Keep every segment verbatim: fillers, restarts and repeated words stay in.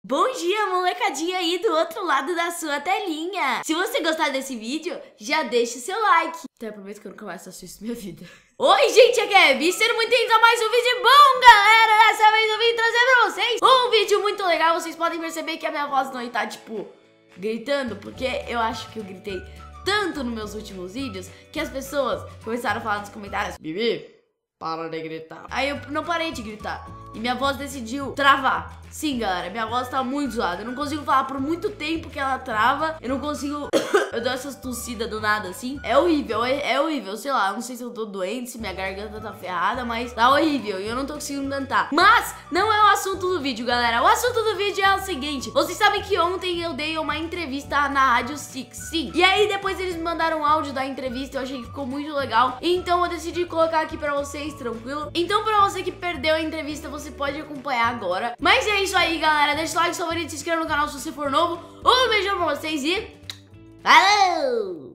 Bom dia, molecadinha aí do outro lado da sua telinha. Se você gostar desse vídeo, já deixa o seu like. Então eu prometo que eu nunca mais faço isso na minha vida. Oi, gente, aqui é Gabi, sejam muito bem-vindos a mais um vídeo bom, galera. Dessa vez eu vim trazer pra vocês um vídeo muito legal. Vocês podem perceber que a minha voz não está, tipo, gritando, porque eu acho que eu gritei tanto nos meus últimos vídeos que as pessoas começaram a falar nos comentários: Bibi, para de gritar. Aí eu não parei de gritar e minha voz decidiu travar. Sim, galera, minha voz tá muito zoada. Eu não consigo falar por muito tempo que ela trava. Eu não consigo... eu dou essas tossidas do nada, assim. É horrível, é, é horrível. Sei lá, eu não sei se eu tô doente, se minha garganta tá ferrada, mas tá horrível e eu não tô conseguindo cantar. Mas não é o assunto do vídeo, galera. O assunto do vídeo é o seguinte: vocês sabem que ontem eu dei uma entrevista na Rádio Six, sim. E aí depois eles me mandaram um áudio da entrevista. Eu achei que ficou muito legal, então eu decidi colocar aqui pra vocês, tranquilo? Então pra você que perdeu a entrevista, você pode acompanhar agora. Mas é isso aí, galera. Deixa o like, favorito, se inscreva no canal se você for novo. Um beijão pra vocês e... valeu!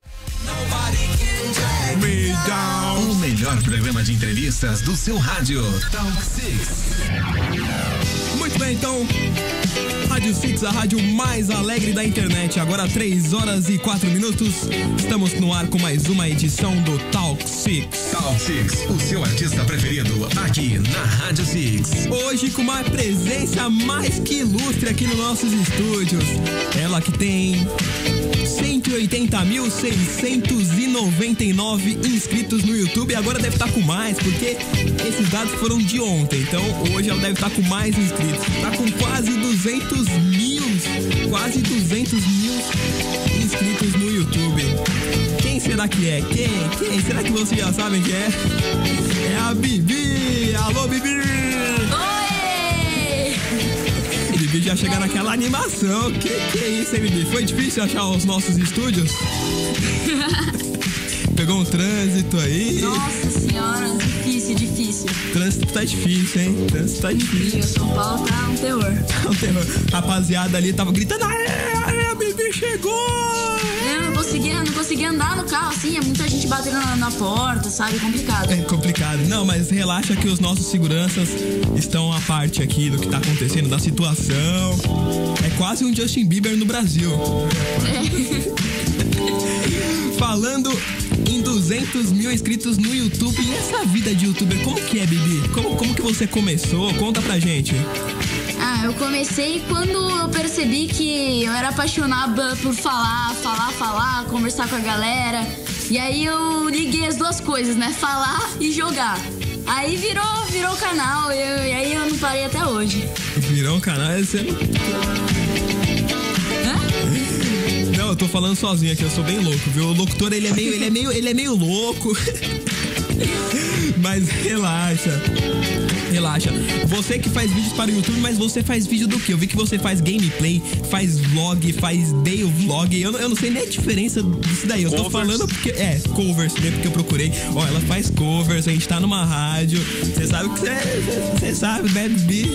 O melhor programa de entrevistas do seu rádio, Talk Six. Muito bem, então, Rádio Six, a rádio mais alegre da internet. Agora três horas e quatro minutos. Estamos no ar com mais uma edição do Talk Six. Talk Six, o seu artista preferido aqui na Rádio Six. Hoje com uma presença mais que ilustre aqui nos nossos estúdios. Ela que tem cento e oitenta mil seiscentos e noventa e nove inscritos no YouTube. E agora deve estar com mais, porque esses dados foram de ontem. Então hoje ela deve estar com mais inscritos. Tá com quase duzentos mil, quase duzentos mil inscritos no YouTube. Quem será que é? Quem? Quem? Será que vocês já sabem quem é? É a Bibi! Alô, Bibi! Oi! Bibi já chega naquela animação. Que que é isso, hein, Bibi? Foi difícil achar os nossos estúdios? Pegou um trânsito aí? Nossa senhora, difícil, difícil. Trânsito tá difícil, hein? Trânsito tá difícil. E o São Paulo tá um terror. Tá um terror. Rapaziada ali tava gritando: aê, aê, a Bibi chegou! Eu não conseguia, não conseguia andar no carro, assim, é muita gente batendo na, na porta, sabe? Complicado. É complicado. Não, mas relaxa que os nossos seguranças estão à parte aqui do que tá acontecendo, da situação. É quase um Justin Bieber no Brasil. É. Falando em duzentos mil inscritos no YouTube, e essa vida de youtuber, como que é, Bibi? Como, como que você começou? Conta pra gente. Ah, eu comecei quando eu percebi que eu era apaixonada por falar, falar, falar, conversar com a galera. E aí eu liguei as duas coisas, né? Falar e jogar. Aí virou, virou canal, e, eu, e aí eu não parei até hoje. Virou um canal, você não... Não, eu tô falando sozinho aqui, eu sou bem louco, viu? O locutor, ele é meio, ele é meio, ele é meio louco. Mas relaxa. Relaxa. Você que faz vídeos para o YouTube, mas você faz vídeo do quê? Eu vi que você faz gameplay, faz vlog, faz day vlog. Eu, eu não sei nem a diferença disso daí. Eu tô falando porque... É, covers, né? Porque eu procurei. Ó, ela faz covers, a gente tá numa rádio. Você sabe que você... Você sabe, né, Bibi?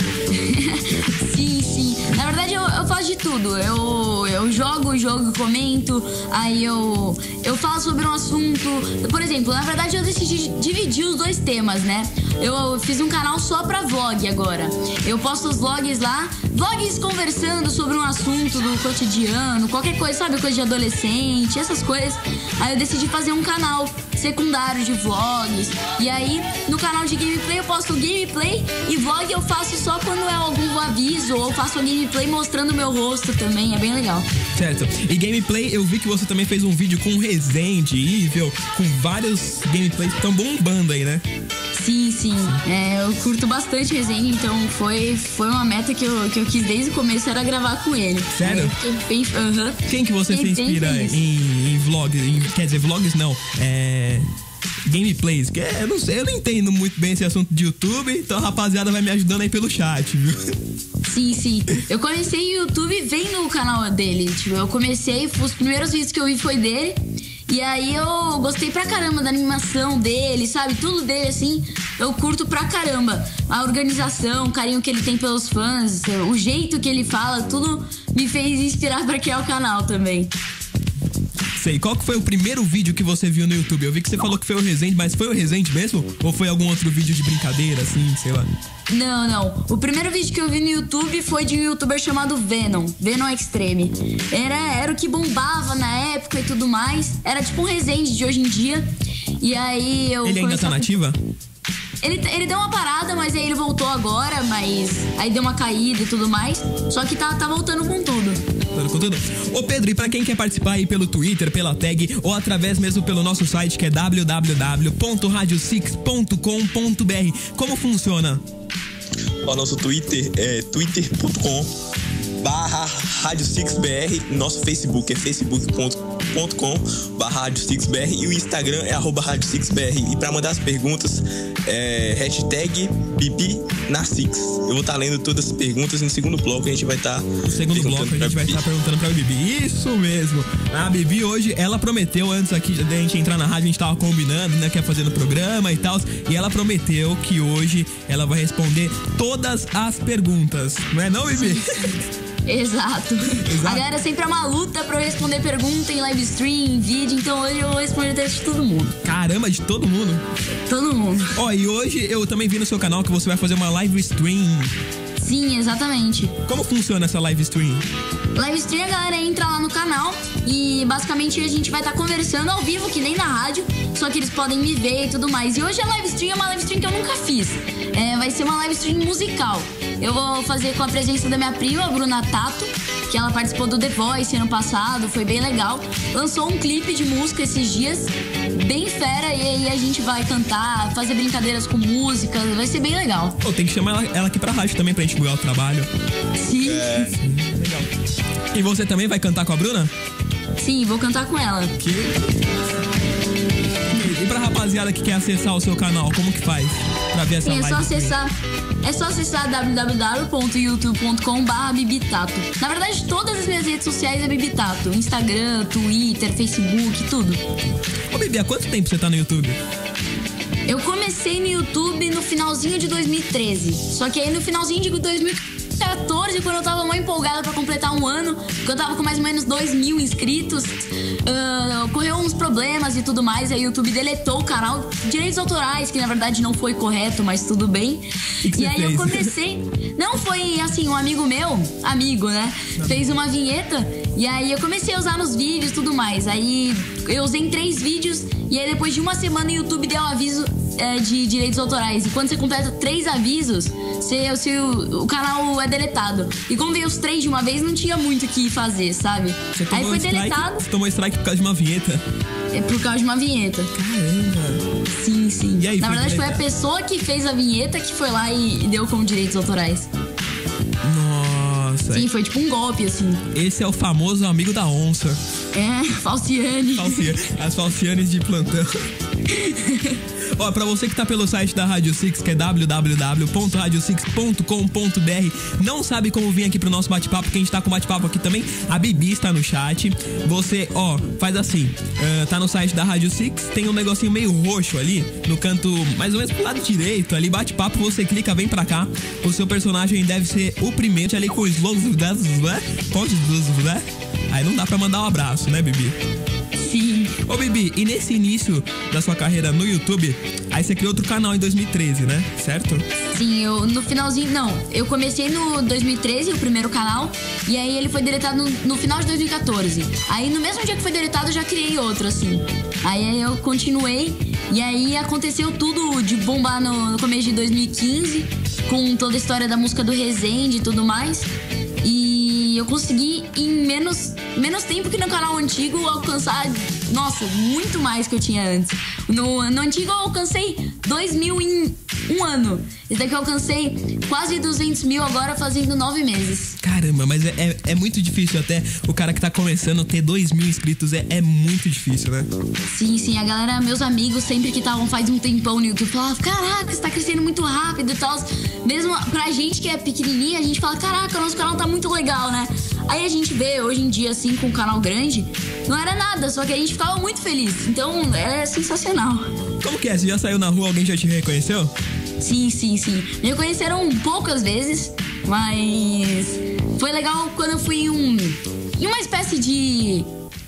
Sim, sim. Na verdade, eu, eu faço de tudo. Eu, eu jogo o jogo, comento, aí eu, eu falo sobre um assunto. Por exemplo, na verdade, eu decidi dividir os dois temas, né? Eu fiz um canal só pra vlog agora. Eu posto os vlogs lá, vlogs conversando sobre um assunto do cotidiano, qualquer coisa, sabe? Coisa de adolescente, essas coisas. Aí eu decidi fazer um canal secundário de vlogs. E aí, no canal de gameplay eu posto gameplay, e vlog eu faço só quando é algum aviso, ou eu faço a gameplay mostrando meu rosto também, é bem legal. Certo. E gameplay, eu vi que você também fez um vídeo com Resende, Evil, com vários gameplays que estão bombando aí, né? Sim, sim. É, eu curto bastante Resende, então foi, foi uma meta que eu, que eu quis desde o começo, era gravar com ele. Sério? Bem, uh-huh. Quem que você se inspira em, em vlogs? Em, quer dizer, vlogs não. É... gameplays, que é, eu não sei, eu não entendo muito bem esse assunto de YouTube, então a rapaziada vai me ajudando aí pelo chat, viu? Sim, sim. Eu comecei no YouTube vendo o canal dele, tipo, eu comecei, os primeiros vídeos que eu vi foi dele, e aí eu gostei pra caramba da animação dele, sabe? Tudo dele, assim, eu curto pra caramba. A organização, o carinho que ele tem pelos fãs, o jeito que ele fala, tudo me fez inspirar pra criar o canal também. Sei, qual que foi o primeiro vídeo que você viu no YouTube? Eu vi que você falou que foi o Resende, mas foi o Resende mesmo? Ou foi algum outro vídeo de brincadeira, assim, sei lá? Não, não. O primeiro vídeo que eu vi no YouTube foi de um youtuber chamado Venom, Venom Extreme. Era, era o que bombava na época e tudo mais. Era tipo um Resende de hoje em dia. E aí eu... Ele ainda tá a... nativa? Ele, ele deu uma parada, mas aí ele voltou agora, mas aí deu uma caída e tudo mais. Só que tá, tá voltando com tudo. Com tudo. Ô Pedro, e pra quem quer participar aí pelo Twitter, pela tag, ou através mesmo pelo nosso site, que é w w w ponto radio six ponto com ponto b r, como funciona? O nosso Twitter é twitter ponto com barra rádio six b r, nosso Facebook é facebook ponto com barra rádio six b r e o Instagram é arroba rádio six b r. E pra mandar as perguntas é hashtag Bibi na Six. Eu vou estar tá lendo todas as perguntas e no segundo bloco a gente vai estar tá no segundo bloco a gente vai estar tá perguntando pra Bibi. Isso mesmo. A Bibi hoje, ela prometeu antes aqui da gente entrar na rádio, a gente tava combinando, né, que ia fazer no programa e tal, e ela prometeu que hoje ela vai responder todas as perguntas. Não é não, Bibi? Exato. Exato. A galera sempre é uma luta pra eu responder pergunta em live stream, em vídeo, então hoje eu vou responder de todo mundo. Caramba, de todo mundo? Todo mundo. Ó, oh, e hoje eu também vi no seu canal que você vai fazer uma live stream. Sim, exatamente. Como funciona essa live stream? Live stream, a galera entra lá no canal e basicamente a gente vai estar tá conversando ao vivo, que nem na rádio, só que eles podem me ver e tudo mais. E hoje a live stream é uma live stream que eu nunca fiz. É, vai ser uma live stream musical. Eu vou fazer com a presença da minha prima, a Bruna Tato, que ela participou do The Voice ano passado, foi bem legal. Lançou um clipe de música esses dias, bem fera, e aí a gente vai cantar, fazer brincadeiras com música, vai ser bem legal. Pô, tem que chamar ela, ela aqui pra rádio também pra gente divulgar o trabalho. Sim. É, sim, legal. E você também vai cantar com a Bruna? Sim, vou cantar com ela. Que... E pra rapaziada que quer acessar o seu canal, como que faz pra ver essa Sim, live? É só acessar, é só acessar w w w ponto youtube ponto com barra bibitato. Na verdade, todas as minhas redes sociais é Bibitato. Instagram, Twitter, Facebook, tudo. Ô, Bibi, há quanto tempo você tá no YouTube? Eu comecei no YouTube no finalzinho de dois mil e treze. Só que aí no finalzinho de dois mil e quatorze, quando eu tava muito empolgada pra completar um ano, que eu tava com mais ou menos dois mil inscritos, uh, ocorreu uns problemas e tudo mais, aí o YouTube deletou o canal, direitos autorais, que na verdade não foi correto, mas tudo bem. Que que e aí fez? eu comecei, não foi assim, um amigo meu, amigo, né, fez uma vinheta, e aí eu comecei a usar nos vídeos e tudo mais. Aí eu usei em três vídeos, e aí depois de uma semana o YouTube deu um aviso é, de direitos autorais. E quando você completa três avisos, você, você, o, o canal é deletado. E como veio os três de uma vez, não tinha muito o que fazer, sabe? Você Aí foi strike, deletado. Você tomou strike por causa de uma vinheta? É por causa de uma vinheta. Caramba. Sim, sim. E aí, Na foi verdade, foi a deletado? pessoa que fez a vinheta que foi lá e, e deu como direitos autorais. Nossa. Sim, foi tipo um golpe, assim. Esse é o famoso amigo da onça. É, Falciane. Falcia- As falcianes de plantão. Ó, pra você que tá pelo site da Rádio Six, que é w w w ponto radio six ponto com ponto b r, não sabe como vir aqui pro nosso bate-papo, porque a gente tá com bate-papo aqui também. A Bibi está no chat. Você, ó, faz assim, uh, tá no site da Rádio Six, tem um negocinho meio roxo ali, no canto, mais ou menos pro lado direito, ali, bate-papo, você clica, vem pra cá. O seu personagem deve ser o primeiro, ali com os logos, né? Pontos dos, né? Aí não dá pra mandar um abraço, né, Bibi? Sim. Ô, Bibi, e nesse início da sua carreira no YouTube, aí você criou outro canal em dois mil e treze, né? Certo? Sim, eu no finalzinho. Não, eu comecei no dois mil e treze, o primeiro canal, e aí ele foi deletado no, no final de dois mil e quatorze. Aí no mesmo dia que foi deletado, eu já criei outro, assim. Aí eu continuei, e aí aconteceu tudo de bombar no, no começo de dois mil e quinze, com toda a história da música do Resende e tudo mais. E eu consegui, em menos, menos tempo que no canal antigo, alcançar, nossa, muito mais que eu tinha antes. No, no antigo eu alcancei dois mil em um ano. Esse daqui eu alcancei quase duzentos mil agora fazendo nove meses. Caramba, mas é, é, é muito difícil até o cara que tá começando ter dois mil inscritos. É, é muito difícil, né? Sim, sim, a galera, meus amigos, sempre que estavam faz um tempão no YouTube, falavam, caraca, você tá crescendo muito rápido e tal. Mesmo pra gente que é pequenininha, a gente fala, caraca, o nosso canal tá muito legal, né? Aí a gente vê hoje em dia, assim, com um canal grande, não era nada, só que a gente ficava muito feliz. Então, é sensacional. Como que é? Você já saiu na rua, alguém já te reconheceu? Sim, sim, sim. Me reconheceram poucas vezes, mas foi legal quando eu fui em, um, em uma espécie de,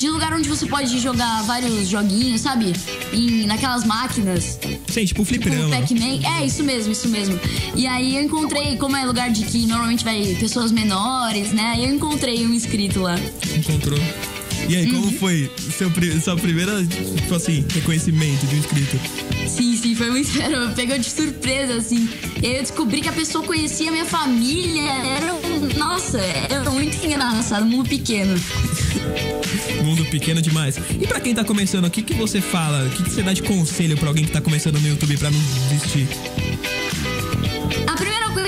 de lugar onde você pode jogar vários joguinhos, sabe? Em, naquelas máquinas. Sim, tipo fliperama. Tipo Pac-Man. É, isso mesmo, isso mesmo. E aí eu encontrei, como é lugar de que normalmente vai pessoas menores, né? Eu encontrei um inscrito lá. Encontrou. E aí, como uhum. foi seu, sua primeira, tipo assim, reconhecimento de um inscrito? Sim, sim, foi muito... Pegou de surpresa, assim. E aí eu descobri que a pessoa conhecia a minha família. Era um... Nossa, era muito engraçado. Mundo pequeno. Mundo pequeno demais. E pra quem tá começando, o que que você fala? O que que você dá de conselho pra alguém que tá começando no YouTube pra não desistir? A primeira coisa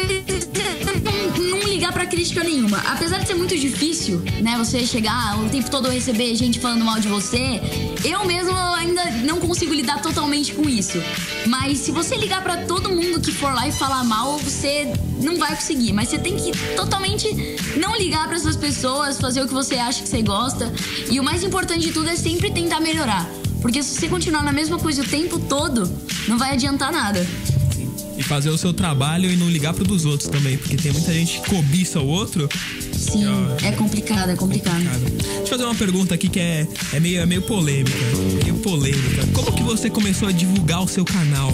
é não ligar pra crítica nenhuma. Apesar de ser muito difícil, né, você chegar o tempo todo receber gente falando mal de você, eu mesmo ainda não consigo lidar totalmente com isso. Mas se você ligar pra todo mundo que for lá e falar mal, você não vai conseguir. Mas você tem que totalmente não ligar pra essas pessoas, fazer o que você acha que você gosta. E o mais importante de tudo é sempre tentar melhorar. Porque se você continuar na mesma coisa o tempo todo, não vai adiantar nada. E fazer o seu trabalho e não ligar pro dos outros também, porque tem muita gente que cobiça o outro. Sim, ó, é complicado, é complicado. complicado. Deixa eu fazer uma pergunta aqui que é, é, meio, é meio polêmica. Meio polêmica. Como que você começou a divulgar o seu canal?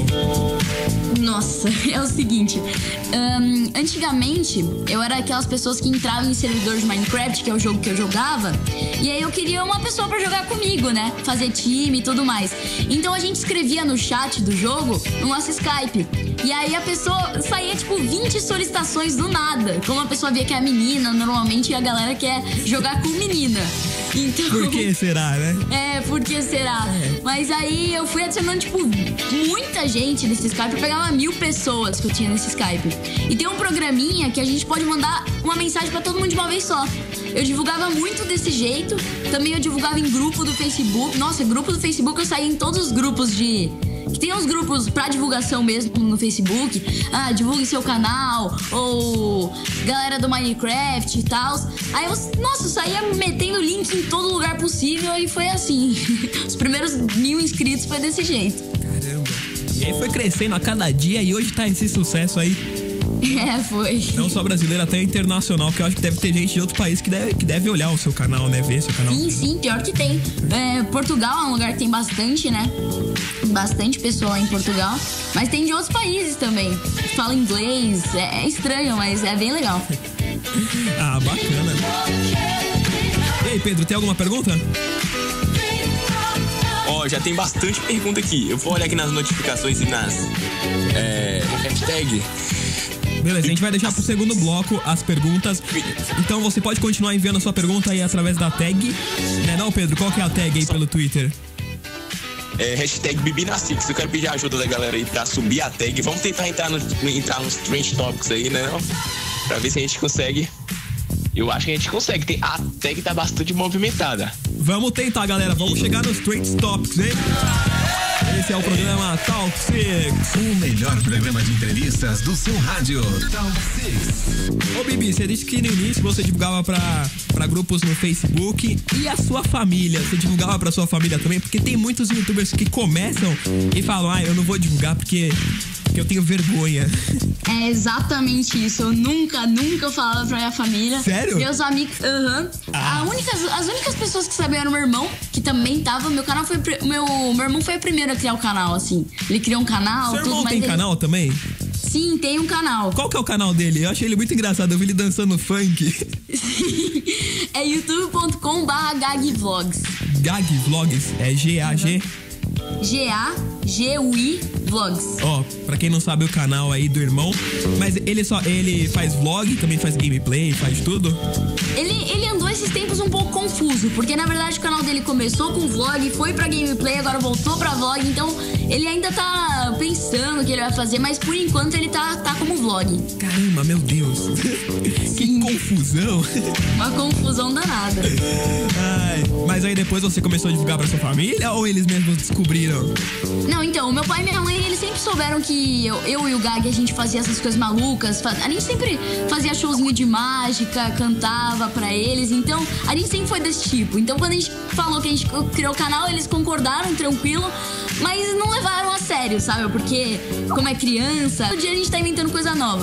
Nossa, é o seguinte. Um, antigamente, eu era aquelas pessoas que entravam em servidor de Minecraft, que é o jogo que eu jogava, e aí eu queria uma pessoa pra jogar comigo, né? Fazer time e tudo mais. Então a gente escrevia no chat do jogo no nosso Skype. E aí a pessoa saía, tipo, vinte solicitações do nada. Como a pessoa via que é a menina, normalmente a galera quer jogar com menina. Então... Por que será, né? É, por que será? É. Mas aí eu fui adicionando, tipo, muita gente nesse Skype. Eu pegava mil pessoas que eu tinha nesse Skype. E tem um programinha que a gente pode mandar uma mensagem pra todo mundo de uma vez só. Eu divulgava muito desse jeito. Também eu divulgava em grupo do Facebook. Nossa, grupo do Facebook eu saía em todos os grupos de... Que tem uns grupos pra divulgação mesmo no Facebook. Ah, divulgue seu canal. Ou galera do Minecraft e tal. Aí eu, nossa, eu saía metendo link em todo lugar possível. E foi assim. Os primeiros mil inscritos foi desse jeito. Caramba. E aí foi crescendo a cada dia e hoje tá esse sucesso aí. É, foi. Não só brasileiro, até internacional, que eu acho que deve ter gente de outro país que deve, que deve olhar o seu canal, né? Ver seu canal. Sim, sim, pior que tem. É, Portugal é um lugar que tem bastante, né? Bastante pessoa em Portugal. Mas tem de outros países também. Fala inglês, é, é estranho, mas é bem legal. Ah, bacana. E aí, Pedro, tem alguma pergunta? Ó, oh, já tem bastante pergunta aqui. Eu vou olhar aqui nas notificações e nas é, hashtag. Beleza, a gente vai deixar pro segundo bloco as perguntas. Então você pode continuar enviando a sua pergunta aí através da tag. Né não, Pedro? Qual que é a tag aí pelo Twitter? É, hashtag Bibinasix. Eu quero pedir a ajuda da galera aí pra subir a tag. Vamos tentar entrar, no, entrar nos Trend Topics aí, né não? Pra ver se a gente consegue. Eu acho que a gente consegue. Tem, a tag tá bastante movimentada. Vamos tentar, galera. Vamos chegar nos Trend Topics, hein? Esse é o programa Talk Six. O melhor programa de entrevistas do seu rádio. Talk Six. Ô, Bibi, você disse que no início você divulgava pra, pra grupos no Facebook. E a sua família? Você divulgava pra sua família também? Porque tem muitos youtubers que começam e falam, ah, eu não vou divulgar porque... que eu tenho vergonha. É exatamente isso. Eu nunca, nunca falava pra minha família. Sério? Meus amigos. Aham. Uhum. Ah. Única, as únicas pessoas que sabiam eram meu irmão, que também tava. Meu canal foi. Meu, meu irmão foi o primeiro a criar o canal, assim. Ele criou um canal. Seu tudo, irmão mas tem ele... canal também? Sim, tem um canal. Qual que é o canal dele? Eu achei ele muito engraçado. Eu vi ele dançando funk. Sim. É youtube ponto com barra gagvlogs. Gagvlogs? É G A G? G A G U I Vlogs. Ó, pra quem não sabe o canal aí do irmão, mas ele só ele faz vlog, também faz gameplay, faz tudo? Ele, ele andou esses tempos um pouco confuso, porque na verdade o canal dele começou com vlog, foi pra gameplay, agora voltou pra vlog, então ele ainda tá pensando o que ele vai fazer, mas por enquanto ele tá, tá como vlog. Caramba, meu Deus. Que confusão. Uma confusão danada. Ai, mas aí depois você começou a divulgar pra sua família ou eles mesmos descobriram? Não, então, o meu pai e minha mãe, eles sempre souberam que eu, eu e o Gag, a gente fazia essas coisas malucas. A gente sempre fazia showzinho de mágica, cantava pra eles. Então, a gente sempre foi desse tipo. Então, quando a gente falou que a gente criou o canal, eles concordaram, tranquilo. Mas não levaram a sério, sabe? Porque, como é criança, todo dia a gente tá inventando coisa nova.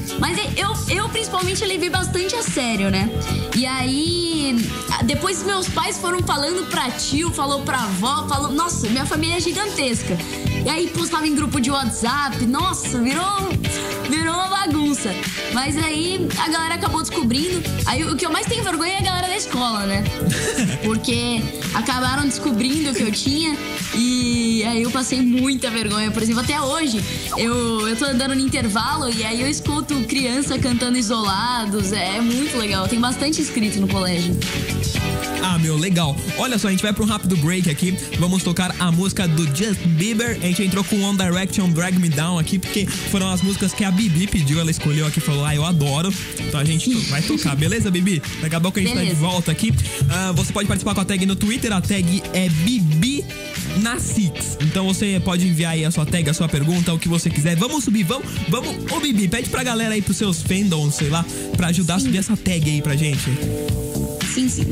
Mas eu, eu principalmente levei bastante a sério, né? E aí, depois meus pais foram falando pra tio, falou pra avó, falou... Nossa, minha família é gigantesca. E aí postava em grupo de WhatsApp. Nossa, virou, virou uma bagunça. Mas aí a galera acabou descobrindo. Aí o que eu mais tenho vergonha é a galera da escola, né? Porque acabaram descobrindo o que eu tinha. E aí eu passei muita vergonha. Por exemplo, até hoje eu, eu tô andando no intervalo e aí eu escuto criança cantando Isolados. É muito legal, tem bastante inscrito no colégio. Ah, meu, legal. Olha só, a gente vai pra um rápido break aqui. Vamos tocar a música do Justin Bieber. A gente entrou com One Direction, Drag Me Down aqui, porque foram as músicas que a Bibi pediu. Ela escolheu aqui e falou, ah, eu adoro. Então a gente vai tocar, beleza, Bibi? Daqui a pouco a gente beleza. Tá de volta aqui. Uh, você pode participar com a tag no Twitter. A tag é Bibi na Six. Então você pode enviar aí a sua tag, a sua pergunta, o que você quiser. Vamos subir, vamos, vamos. Ô, Bibi, pede pra galera aí, pros seus fandoms, sei lá, pra ajudar sim. a subir essa tag aí pra gente. Sim, sim.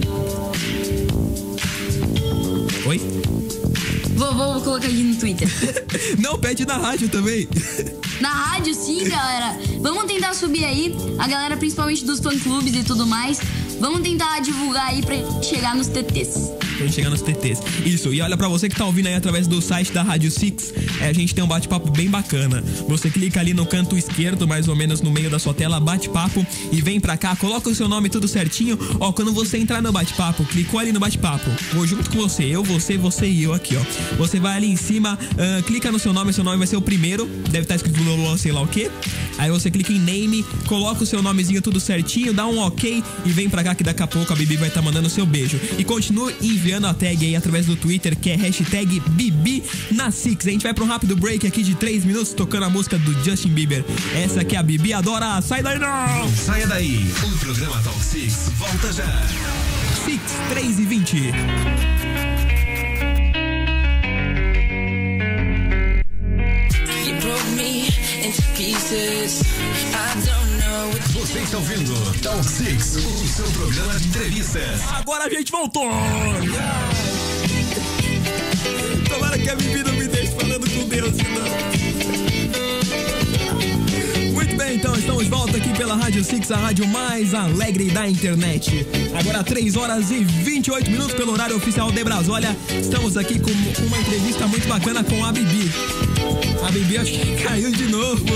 Oi? Vou, vou colocar aqui no Twitter. Não, pede na rádio também. Na rádio, sim, galera. Vamos tentar subir aí. A galera, principalmente dos fã-clubes e tudo mais. Vamos tentar divulgar aí pra chegar nos T Tês. Pra gente chegar nos T Tês. Isso, e olha pra você que tá ouvindo aí através do site da Rádio Six, é, a gente tem um bate-papo bem bacana. Você clica ali no canto esquerdo, mais ou menos no meio da sua tela, bate-papo, e vem pra cá, coloca o seu nome tudo certinho. Ó, quando você entrar no bate-papo, clicou ali no bate-papo, vou junto com você, eu, você, você e eu aqui, ó. Você vai ali em cima, uh, clica no seu nome, seu nome vai ser o primeiro, deve estar escrito Lolo, sei lá o que. Aí você clica em name, coloca o seu nomezinho tudo certinho, dá um ok e vem pra cá que daqui a pouco a Bibi vai estar tá mandando o seu beijo. E continue enviando a tag aí através do Twitter, que é hashtag Bibi na Six. A gente vai pra um rápido break aqui de três minutos tocando a música do Justin Bieber. Essa aqui a Bibi adora. Sai daí não! Saia daí. O programa Talk Six volta já. Six, três e vinte. Você está ouvindo Talk Six, o seu programa de entrevistas. Agora a gente voltou! Tomara que a Bibi não me deixe falando com Deus, não. Muito bem, então estamos de volta aqui pela Rádio Six, a rádio mais alegre da internet. Agora três horas e vinte e oito minutos pelo horário oficial de Brasília. Estamos aqui com uma entrevista muito bacana com a Bibi. A Bibi acho que caiu de novo.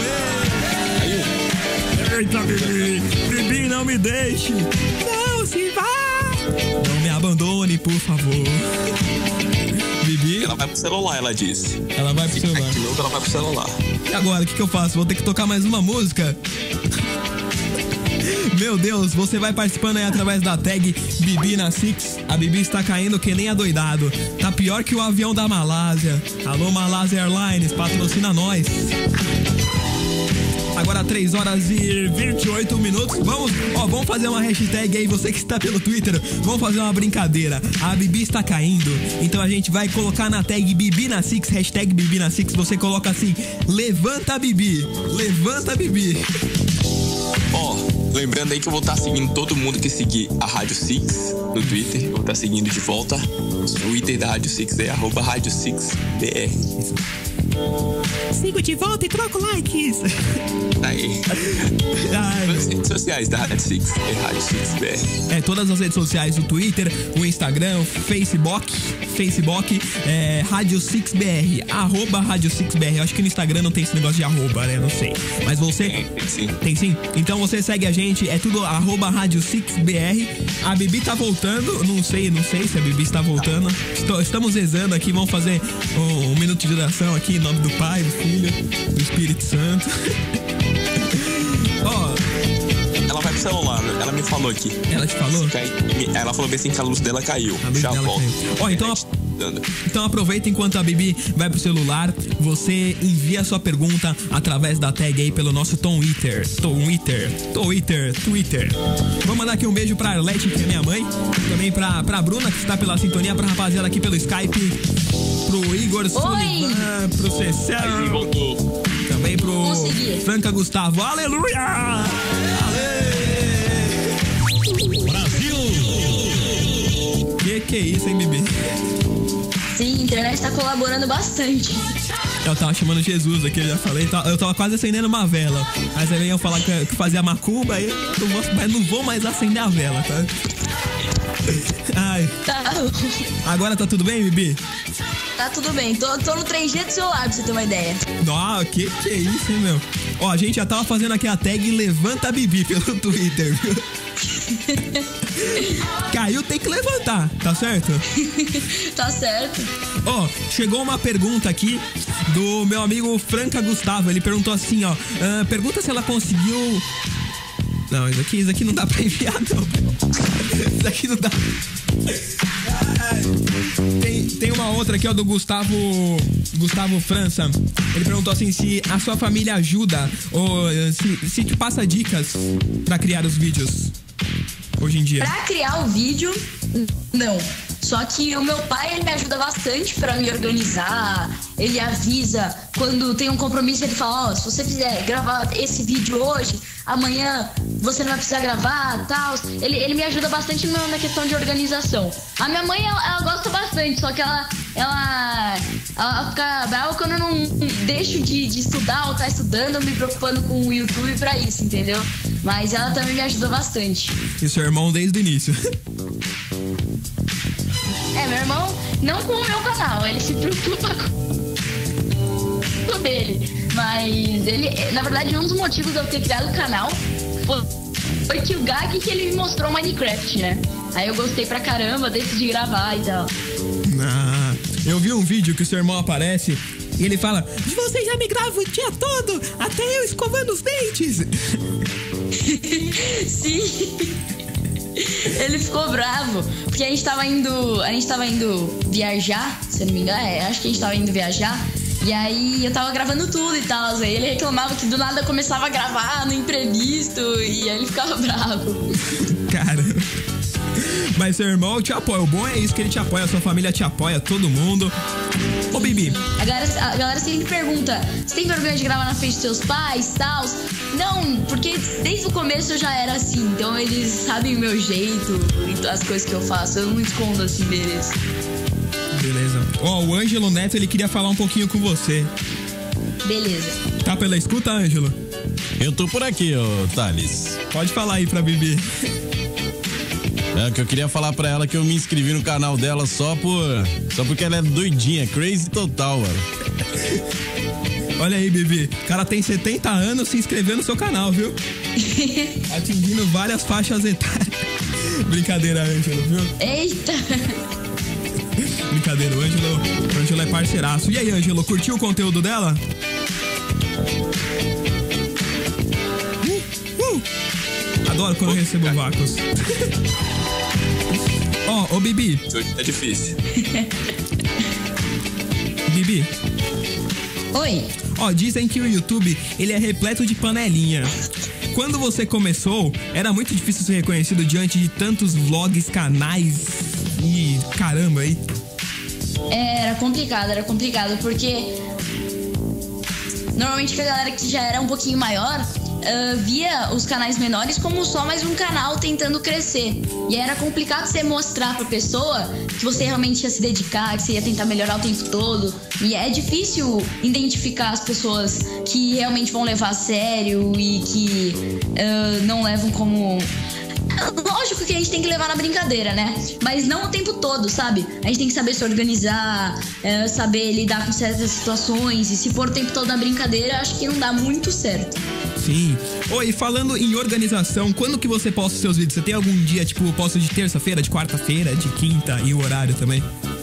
Caiu. Eita, Bibi. Bibi, não me deixe. Não, se vá. Não me abandone, por favor. Bibi. Ela vai pro celular, ela disse. Ela vai pro celular. De novo, ela vai pro celular. E agora, o que, que eu faço? Vou ter que tocar mais uma música? Meu Deus, você vai participando aí através da tag Bibi na Six. A Bibi está caindo que nem adoidado. Tá pior que o avião da Malásia. Alô, Malásia Airlines, patrocina nós. Agora três horas e vinte e oito minutos. Vamos, ó, vamos fazer uma hashtag aí, você que está pelo Twitter. Vamos fazer uma brincadeira. A Bibi está caindo. Então a gente vai colocar na tag Bibi na Six, hashtag Bibi na Six. Você coloca assim, levanta a Bibi. Levanta a Bibi. Ó, oh, lembrando aí que eu vou estar seguindo todo mundo que seguir a Rádio Six no Twitter. Eu vou estar seguindo de volta. O Twitter da Rádio Six é arroba Rádio Six B R. Sigo de volta e troco likes. Aí. As redes sociais da Rádio Six é Rádio Six B R. É, todas as redes sociais, o Twitter, o Instagram, o Facebook, Facebook, é Rádio Six B R, arroba Rádio Six B R. Eu acho que no Instagram não tem esse negócio de arroba, né? Não sei. Mas você... Tem, tem sim. Tem sim? Então você segue a gente, é tudo arroba Rádio Six B R. A Bibi tá voltando, não sei, não sei se a Bibi está voltando. Estou, estamos rezando aqui, vamos fazer um, um minuto de oração aqui em nome do Pai, do Filho, do Espírito Santo. Ó... oh. Ela vai pro celular, ela me falou aqui. Ela te falou? Ela falou bem assim que a luz dela caiu. A luz Já dela volta. caiu. Ó, então... A... Então aproveita enquanto a Bibi vai pro celular. Você envia a sua pergunta através da tag aí pelo nosso Twitter. Twitter, Twitter, Twitter. Vou mandar aqui um beijo pra Arlete, que é minha mãe. Também pra, pra Bruna, que está pela sintonia. Pra rapaziada aqui pelo Skype. Pro Igor Sullivan, pro Cecel. Também pro Consegui. Franca Gustavo. Aleluia! Ale! Brasil! Que que é isso, hein, Bibi? Sim, a internet tá colaborando bastante. Eu tava chamando Jesus aqui, eu já falei, eu tava quase acendendo uma vela. Mas aí eu falar que fazia macumba, aí eu não vou, mas não vou mais acender a vela, tá? Ai. Tá. Agora tá tudo bem, Bibi? Tá tudo bem, tô, tô no três G do celular, pra você ter uma ideia. Nossa, que que é isso, hein, meu? Ó, a gente já tava fazendo aqui a tag Levanta Bibi pelo Twitter, viu? Caiu, tem que levantar, tá certo? Tá certo. Ó, chegou uma pergunta aqui do meu amigo Franca Gustavo. Ele perguntou assim, ó. Uh, pergunta se ela conseguiu... Não, isso aqui, isso aqui não dá pra enviar, não. Isso aqui não dá. Tem, tem uma outra aqui, ó, do Gustavo Gustavo França. Ele perguntou assim se a sua família ajuda ou se, se te passa dicas pra criar os vídeos hoje em dia. Pra criar o vídeo, não. Só que o meu pai, ele me ajuda bastante pra me organizar. Ele avisa quando tem um compromisso, ele fala, ó, oh, se você fizer gravar esse vídeo hoje, amanhã você não vai precisar gravar, tal. Ele, ele me ajuda bastante na questão de organização. A minha mãe, ela, ela gosta bastante, só que ela, ela, ela fica brava quando eu não deixo de, de estudar ou tá estudando, me preocupando com o YouTube pra isso, entendeu? Mas ela também me ajuda bastante. E seu irmão desde o início? É, meu irmão, não com o meu canal, ele se preocupa com o dele. Mas ele, na verdade, um dos motivos de eu ter criado o canal foi, foi que o Gag que ele me mostrou Minecraft, né? Aí eu gostei pra caramba, decidi gravar e tal. Ah, eu vi um vídeo que o seu irmão aparece e ele fala: você já me grava o dia todo, até eu escovando os dentes. Sim. Ele ficou bravo, porque a gente tava indo, a gente tava indo viajar, se eu não me engano, é, acho que a gente tava indo viajar, e aí eu tava gravando tudo e tal, aí ele reclamava que do nada eu começava a gravar no imprevisto, e aí ele ficava bravo. Cara, mas seu irmão te apoia, o bom é isso, que ele te apoia, a sua família te apoia, todo mundo. Ô, Bibi. A galera, a galera sempre pergunta, você tem vergonha de gravar na frente dos seus pais e tal? Não, porque desde o começo eu já era assim, então eles sabem o meu jeito e as coisas que eu faço, eu não escondo assim deles. Beleza. Ó, oh, o Ângelo Neto, ele queria falar um pouquinho com você. Beleza. Tá pela escuta, Ângelo? Eu tô por aqui, ô Thales. Pode falar aí pra Bibi. É que eu queria falar pra ela que eu me inscrevi no canal dela só por só porque ela é doidinha, crazy total, mano. Olha aí, Bibi, o cara tem setenta anos se inscreveu no seu canal, viu? Atingindo várias faixas etárias. Brincadeira, Ângelo, viu? Eita! Brincadeira, o Ângelo, o Ângelo é parceiraço. E aí, Ângelo, curtiu o conteúdo dela? Uh, uh. Adoro quando eu recebo vácuos. Ó, oh, ô Bibi. É difícil. Bibi. Oi. Ó, oh, dizem que o YouTube, ele é repleto de panelinha. Quando você começou, era muito difícil ser reconhecido diante de tantos vlogs, canais e caramba aí. Era complicado, era complicado, porque normalmente a galera que já era um pouquinho maior Uh, via os canais menores como só mais um canal tentando crescer. E era complicado você mostrar pra pessoa que você realmente ia se dedicar, que você ia tentar melhorar o tempo todo. E é difícil identificar as pessoas que realmente vão levar a sério e que uh, não levam como... Lógico que a gente tem que levar na brincadeira, né? Mas não o tempo todo, sabe? A gente tem que saber se organizar, é, saber lidar com certas situações. E se for o tempo todo na brincadeira, acho que não dá muito certo. Sim. Oi, falando em organização, quando que você posta os seus vídeos? Você tem algum dia, tipo, posto de terça-feira, de quarta-feira, de quinta e o horário também?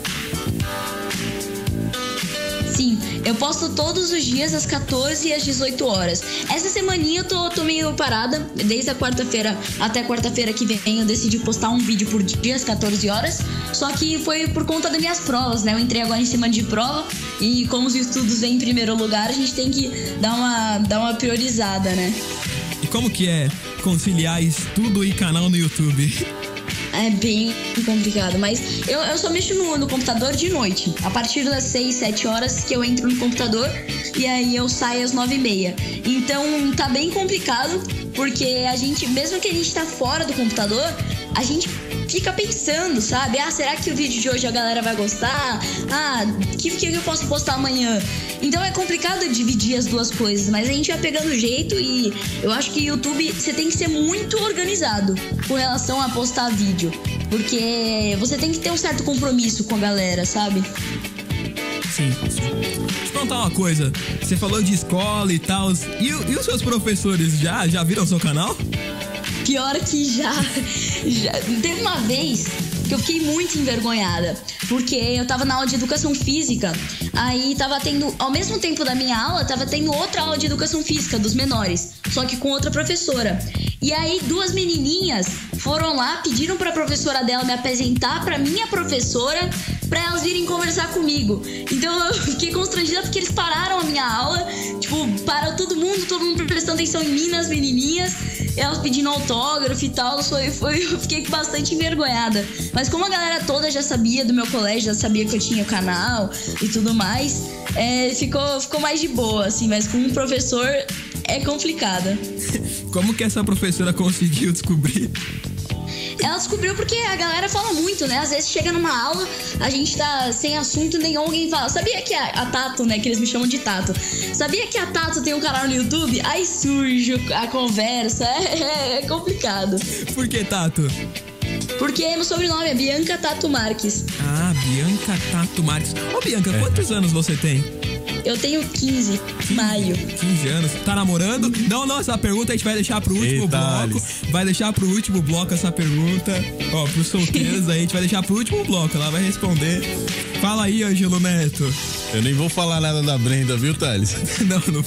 Sim, eu posto todos os dias às quatorze e às dezoito horas. Essa semaninha eu tô, tô meio parada. Desde a quarta-feira até quarta-feira que vem eu decidi postar um vídeo por dia às quatorze horas. Só que foi por conta das minhas provas, né? Eu entrei agora em semana de prova e como os estudos vêm em primeiro lugar, a gente tem que dar uma, dar uma priorizada, né? E como que é conciliar estudo e canal no YouTube? É bem complicado, mas eu, eu só mexo no, no computador de noite. A partir das seis, sete horas que eu entro no computador e aí eu saio às nove e meia. Então tá bem complicado, porque a gente, mesmo que a gente tá fora do computador, a gente fica pensando, sabe? Ah, será que o vídeo de hoje a galera vai gostar? Ah, o que, que eu posso postar amanhã? Então é complicado dividir as duas coisas, mas a gente vai pegando jeito e eu acho que YouTube, você tem que ser muito organizado com relação a postar vídeo, porque você tem que ter um certo compromisso com a galera, sabe? Sim, sim. Deixa eu contar uma coisa. Você falou de escola e tal. E, e os seus professores já, já viram o seu canal? Pior que já, já. Teve uma vez que eu fiquei muito envergonhada, porque eu tava na aula de educação física, aí tava tendo, ao mesmo tempo da minha aula, tava tendo outra aula de educação física dos menores, só que com outra professora. E aí duas menininhas foram lá, pediram pra professora dela me apresentar pra minha professora, pra elas virem conversar comigo. Então eu fiquei constrangida porque eles pararam a minha aula, tipo, parou todo mundo, todo mundo prestando atenção em mim, nas menininhas, elas pedindo autógrafo e tal, foi, foi, eu fiquei bastante envergonhada. Mas como a galera toda já sabia do meu colégio, já sabia que eu tinha o canal e tudo mais, é, ficou, ficou mais de boa, assim, mas com um professor é complicada. Como que essa professora conseguiu descobrir? Ela descobriu porque a galera fala muito, né? Às vezes chega numa aula, a gente tá sem assunto nenhum, alguém fala, sabia que a, a Tato, né? Que eles me chamam de Tato. Sabia que a Tato tem um canal no YouTube? Aí surge a conversa, é, é, é complicado. Por que Tato? Porque meu sobrenome é Bianca Tato Marques. Ah, Bianca Tato Marques. Ô, Bianca, é. quantos anos você tem? Eu tenho quinze, maio. quinze anos. Tá namorando? Não, não, essa pergunta a gente vai deixar pro último Eita, bloco. Alice. Vai deixar pro último bloco essa pergunta. Ó, pros solteiros aí, a gente vai deixar pro último bloco. Ela vai responder. Fala aí, Ângelo Neto. Eu nem vou falar nada da Brenda, viu, Thales? Não, não.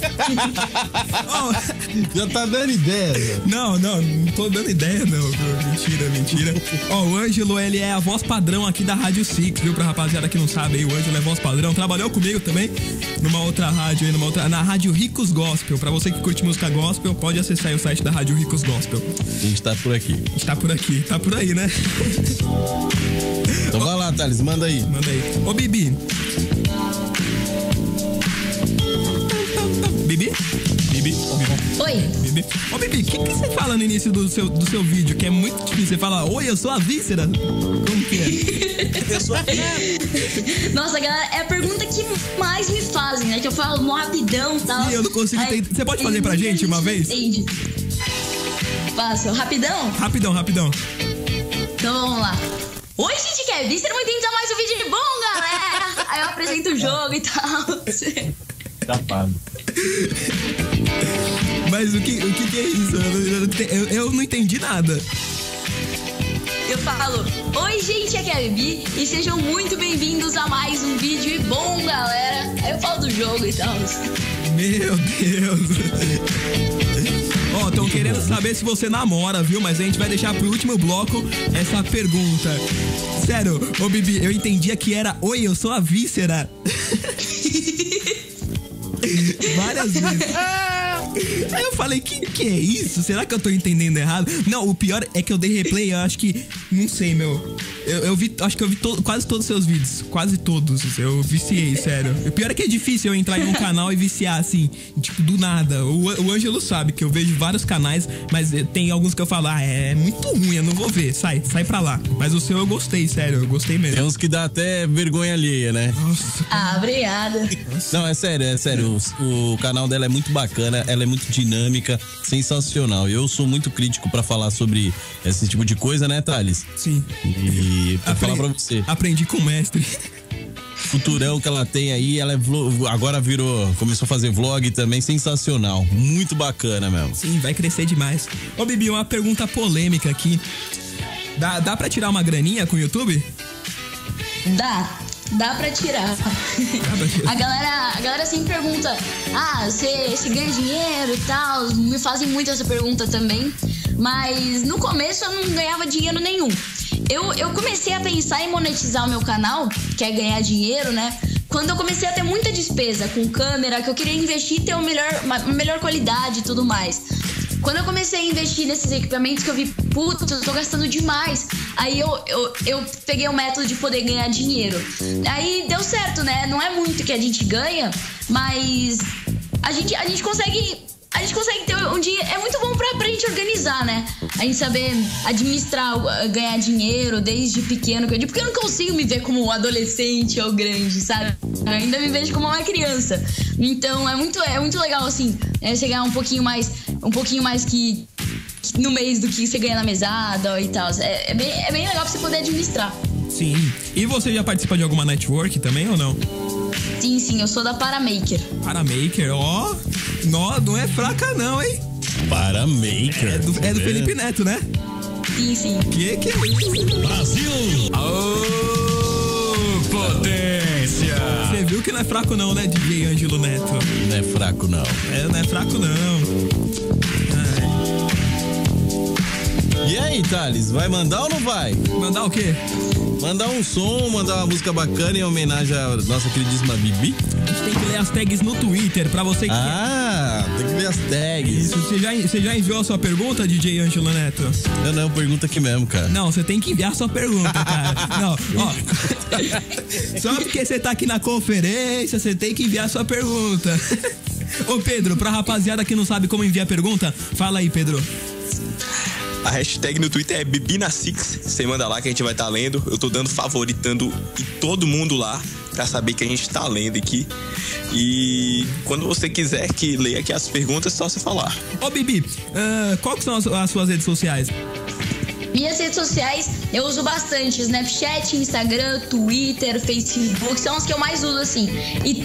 Oh, já tá dando ideia. Não, não, não tô dando ideia, não. Mentira, mentira. Ó, oh, o Ângelo, ele é a voz padrão aqui da Rádio Six, viu? Pra rapaziada que não sabe aí, o Ângelo é voz padrão. Trabalhou comigo também numa outra rádio aí, numa outra, na Rádio Ricos Gospel. Pra você que curte música gospel, pode acessar aí o site da Rádio Ricos Gospel. A gente tá por aqui. A gente tá por aqui, tá por aí, né? Então vai lá, Thales, manda aí. Manda aí. Ô, Bibi. Bibi? Bibi? Oi. Bibi. Ô, Bibi, o que, que você fala no início do seu, do seu vídeo? Que é muito difícil. Você fala, oi, eu sou a Víscera. Como que é? Eu sou a Víscera. Nossa, galera, é a pergunta que mais me fazem, né? Que eu falo mó rapidão e tal. Sim, eu não consigo Aí, entender. Você pode fazer pra gente uma vez? Entende. Passa, rapidão? Rapidão, rapidão. Então vamos lá. Oi, gente, que é Víscera, muito bem-vindos a mais um vídeo bom, galera. Aí eu apresento o jogo e tal. Tapado. Mas o que, o que, que é isso? Eu, eu, eu não entendi nada. Eu falo, oi gente, aqui é a Bibi e sejam muito bem-vindos a mais um vídeo bom, galera. Aí eu falo do jogo e tal. Meu Deus. Ó, oh, estão querendo saber se você namora, viu? Mas a gente vai deixar pro último bloco essa pergunta. Sério, ô Bibi, eu entendia que era, oi, eu sou a Víscera. Várias vezes. Aí eu falei, que que é isso? Será que eu tô entendendo errado? Não, o pior é que eu dei replay, eu acho que, não sei, meu. Eu, eu vi, acho que eu vi to, quase todos os seus vídeos. Quase todos. Eu viciei, sério. O pior é que é difícil eu entrar em um canal e viciar, assim, tipo, do nada. O, o Ângelo sabe que eu vejo vários canais, mas tem alguns que eu falo, ah, é muito ruim, eu não vou ver. Sai, sai pra lá. Mas o seu eu gostei, sério, eu gostei mesmo. Tem uns que dá até vergonha alheia, né? Nossa. Ah, obrigada. Não, é sério, é sério. O, o canal dela é muito bacana, ela é muito dinâmica, sensacional. Eu sou muito crítico pra falar sobre esse tipo de coisa, né, Thales? Sim. E pra Apre- falar pra você. Aprendi com o mestre. Futurão que ela tem aí, ela é vlog, agora virou, começou a fazer vlog também, sensacional. Muito bacana mesmo. Sim, vai crescer demais. Ô, Bibi, uma pergunta polêmica aqui. Dá, dá pra tirar uma graninha com o YouTube? Dá. Dá pra tirar. Dá pra tirar. A galera, a galera sempre pergunta, ah, você, você ganha dinheiro e tal? Me fazem muito essa pergunta também. Mas no começo eu não ganhava dinheiro nenhum. Eu, eu comecei a pensar em monetizar o meu canal, que é ganhar dinheiro, né? Quando eu comecei a ter muita despesa com câmera, que eu queria investir e ter uma melhor, uma melhor qualidade e tudo mais. Quando eu comecei a investir nesses equipamentos que eu vi, putz, eu tô gastando demais. Aí eu, eu, eu peguei o método de poder ganhar dinheiro. Aí deu certo, né? Não é muito que a gente ganha, mas a gente, a gente consegue... a gente consegue ter um dia. É muito bom pra, pra gente organizar, né? A gente saber administrar, ganhar dinheiro desde pequeno. Porque eu não consigo me ver como um adolescente ou grande, sabe? Eu ainda me vejo como uma criança. Então é muito, é muito legal, assim, é, você ganhar um pouquinho mais, um pouquinho mais que, que no mês do que você ganha na mesada e tal. É, é, bem, é bem legal pra você poder administrar. Sim. E você já participa de alguma network também ou não? Sim, sim, eu sou da Paramaker. Paramaker, ó. Não, não é fraca não, hein? Paramaker. É do, é do Felipe Neto, né? Sim, sim. Que que é isso? Brasil! Aô, potência! Você viu que não é fraco não, né, D J Ângelo Neto? Não é fraco, não. É, não é fraco não. E aí, Thales, vai mandar ou não vai? Mandar o quê? Mandar um som, mandar uma música bacana em homenagem à nossa queridíssima Bibi? A gente tem que ler as tags no Twitter, pra você que... Ah, tem que ler as tags. Isso, você já, você já enviou a sua pergunta, D J Ângelo Neto? Não, não, pergunta aqui mesmo, cara. Não, você tem que enviar a sua pergunta, cara. Não, ó. Só porque você tá aqui na conferência, você tem que enviar a sua pergunta. Ô, Pedro, pra rapaziada que não sabe como enviar pergunta, fala aí, Pedro. A hashtag no Twitter é Bibina Six. Você manda lá que a gente vai estar tá lendo. Eu tô dando favoritando em todo mundo lá pra saber que a gente tá lendo aqui. E quando você quiser que leia aqui as perguntas, é só você falar. Ô, Bibi, uh, quais são as, as suas redes sociais? Minhas redes sociais eu uso bastante: Snapchat, Instagram, Twitter, Facebook. São as que eu mais uso, assim. E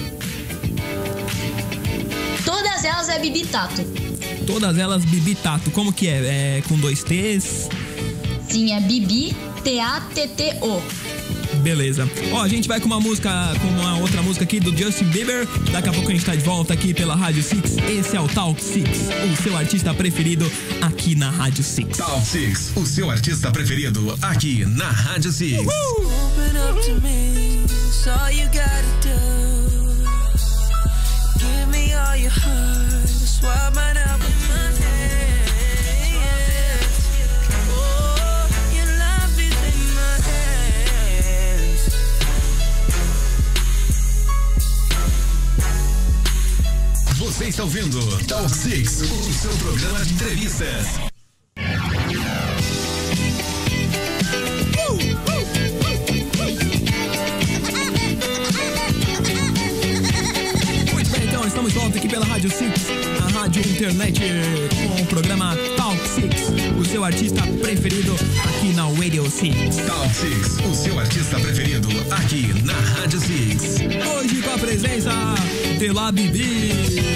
todas elas é Bibi Tato. Todas elas Bibi Tato. Como que é? É com dois T's? Sim, é Bibi T A T T O. Beleza. Ó, a gente vai com uma música, com uma outra música aqui do Justin Bieber. Daqui a pouco a gente tá de volta aqui pela Rádio Six. Esse é o Talk Six, o seu artista preferido aqui na Rádio Six. Talk Six, o seu artista preferido aqui na Rádio Six. Uhul. Open up to me, it's all you gotta do. Give me all your heart, swap mine out with my hands. Oh, your love is in my hands. Você está ouvindo Talk Six, o seu programa de entrevistas. Estamos de volta aqui pela Rádio Six, a rádio internet, com o programa Talk Six, o seu artista preferido aqui na Radio Six. Talk Six, o seu artista preferido aqui na Rádio Six. Hoje com a presença de La Bibi.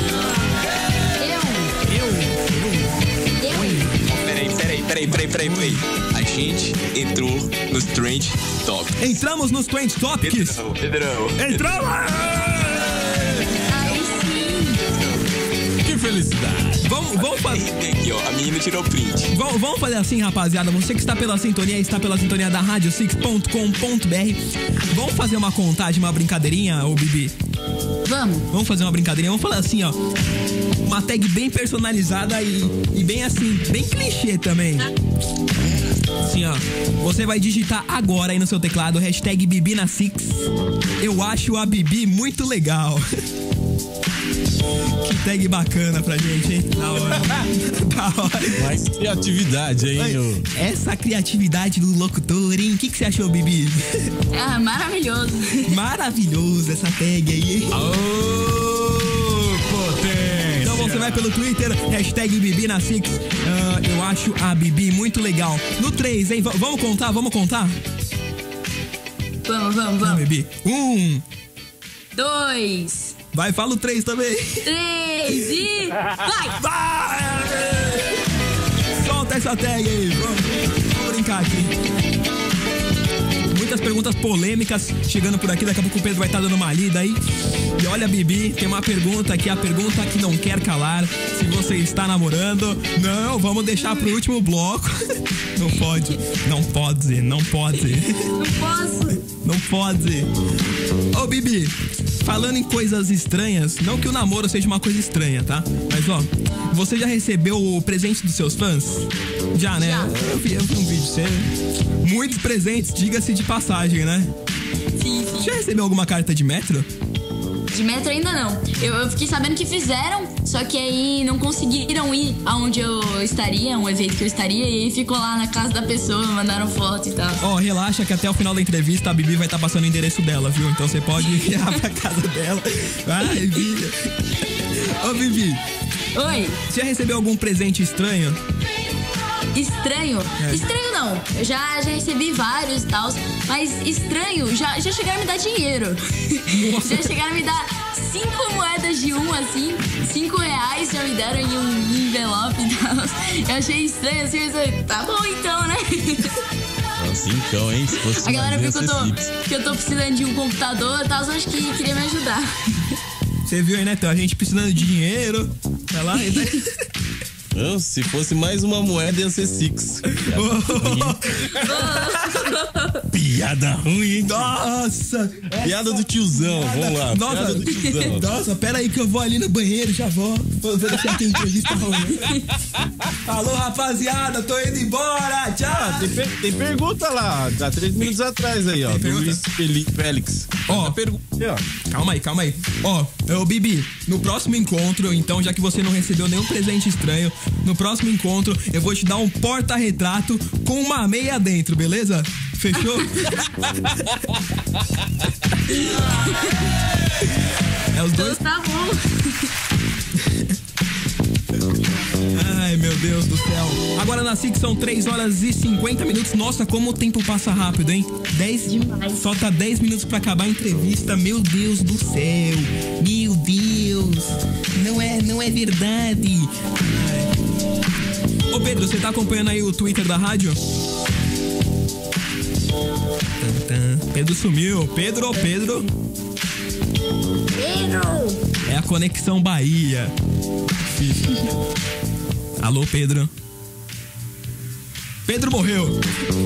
Eu. Eu. Eu. Eu. Peraí, peraí, peraí, peraí, peraí, peraí. A gente entrou nos Trend Topics. Entramos nos Trend Topics. Pedrão, Pedrão. Entramos! Felicidade. Vamos, vamos fazer. Aqui, ó, a menina tirou print. Vamos, vamos fazer assim, rapaziada. Você que está pela sintonia, está pela sintonia da rádio six ponto com ponto b r. Vamos fazer uma contagem, uma brincadeirinha, ô Bibi? Vamos. Vamos fazer uma brincadeirinha. Vamos falar assim, ó. Uma tag bem personalizada e, e bem assim, bem clichê também. Assim, ó. Você vai digitar agora aí no seu teclado hashtag Bibina Six. Eu acho a Bibi muito legal. Que tag bacana pra gente, hein? Da hora. Da hora. Mais criatividade, hein? Eu... Essa criatividade do locutor, hein? O que, que você achou, Bibi? Ah, maravilhoso. Maravilhoso essa tag aí, hein? Ô, potência! Então você vai pelo Twitter, hashtag Bibina Six. Uh, eu acho a Bibi muito legal. No três, hein? V- vamos contar? Vamos contar? Vamos, vamos, Vamos, vamos. Bibi. Um. Dois. Vai, fala o três também. Três e... Vai! Vai! Solta essa tag aí. Vamos, vamos brincar aqui. Muitas perguntas polêmicas chegando por aqui. Daqui a pouco o Pedro vai estar dando uma lida aí. E olha, Bibi, tem uma pergunta aqui. A pergunta que não quer calar. Se você está namorando. Não, vamos deixar pro último bloco. Não pode. Não pode. Não pode. Não posso. Não pode. Ô, Bibi, falando em coisas estranhas, não que o namoro seja uma coisa estranha, tá? Mas, ó, você já recebeu o presente dos seus fãs? Já, né? Já. Eu vi, eu vi um vídeo seu. Muitos presentes, diga-se de passagem, né? Sim, sim. Já recebeu alguma carta de metro? de metro ainda não. Eu, eu fiquei sabendo que fizeram, só que aí não conseguiram ir aonde eu estaria, um evento que eu estaria, e aí ficou lá na casa da pessoa, mandaram foto e tal. Ó, oh, relaxa que até o final da entrevista a Bibi vai estar tá passando o endereço dela, viu? Então você pode enviar pra casa dela. Vai, Bibi. Ô, Bibi. Oi. Você já recebeu algum presente estranho? Estranho? É. Estranho não. Eu já, já recebi vários e tal, mas estranho, já, já chegaram a me dar dinheiro. Já chegaram a me dar cinco moedas de um, assim, cinco reais já me deram em um envelope e tal. Eu achei estranho, assim, mas tá bom então, né? Nossa, então, hein? Se fosse a galera viu que eu, tô, simples. que eu tô precisando de um computador e tal, só acho que queria me ajudar. Você viu aí, né? Então, a gente precisando de dinheiro. Vai lá e daí... Não, se fosse mais uma moeda, ia ser Six. Piada ruim, hein? Nossa! Piada do tiozão, vamos lá. Nossa, Piada do tiozão. Nossa, pera aí que eu vou ali no banheiro, já vou. Vou deixar aqui a entrevista ruim. Alô, rapaziada, tô indo embora, tchau! Ah, tem, per tem pergunta lá, há três minutos atrás aí, ó. Tem Do pergunta? Luiz Feli Félix. Ó, pergunta aí, ó. Calma aí, calma aí. Ó, ô Bibi, no próximo encontro, então, já que você não recebeu nenhum presente estranho, no próximo encontro eu vou te dar um porta-retrato com uma meia dentro, beleza? Fechou? É os dois? Tá bom. Ai, meu Deus do céu. Agora na SIC são três horas e cinquenta minutos. Nossa, como o tempo passa rápido, hein? dez Demais. Falta dez minutos pra acabar a entrevista. Meu Deus do céu. Meu Deus. Não é, não é verdade. Ai. Ô Pedro, você tá acompanhando aí o Twitter da rádio? Pedro sumiu. Pedro, Pedro. Pedro. É a Conexão Bahia. Alô, Pedro. Pedro morreu.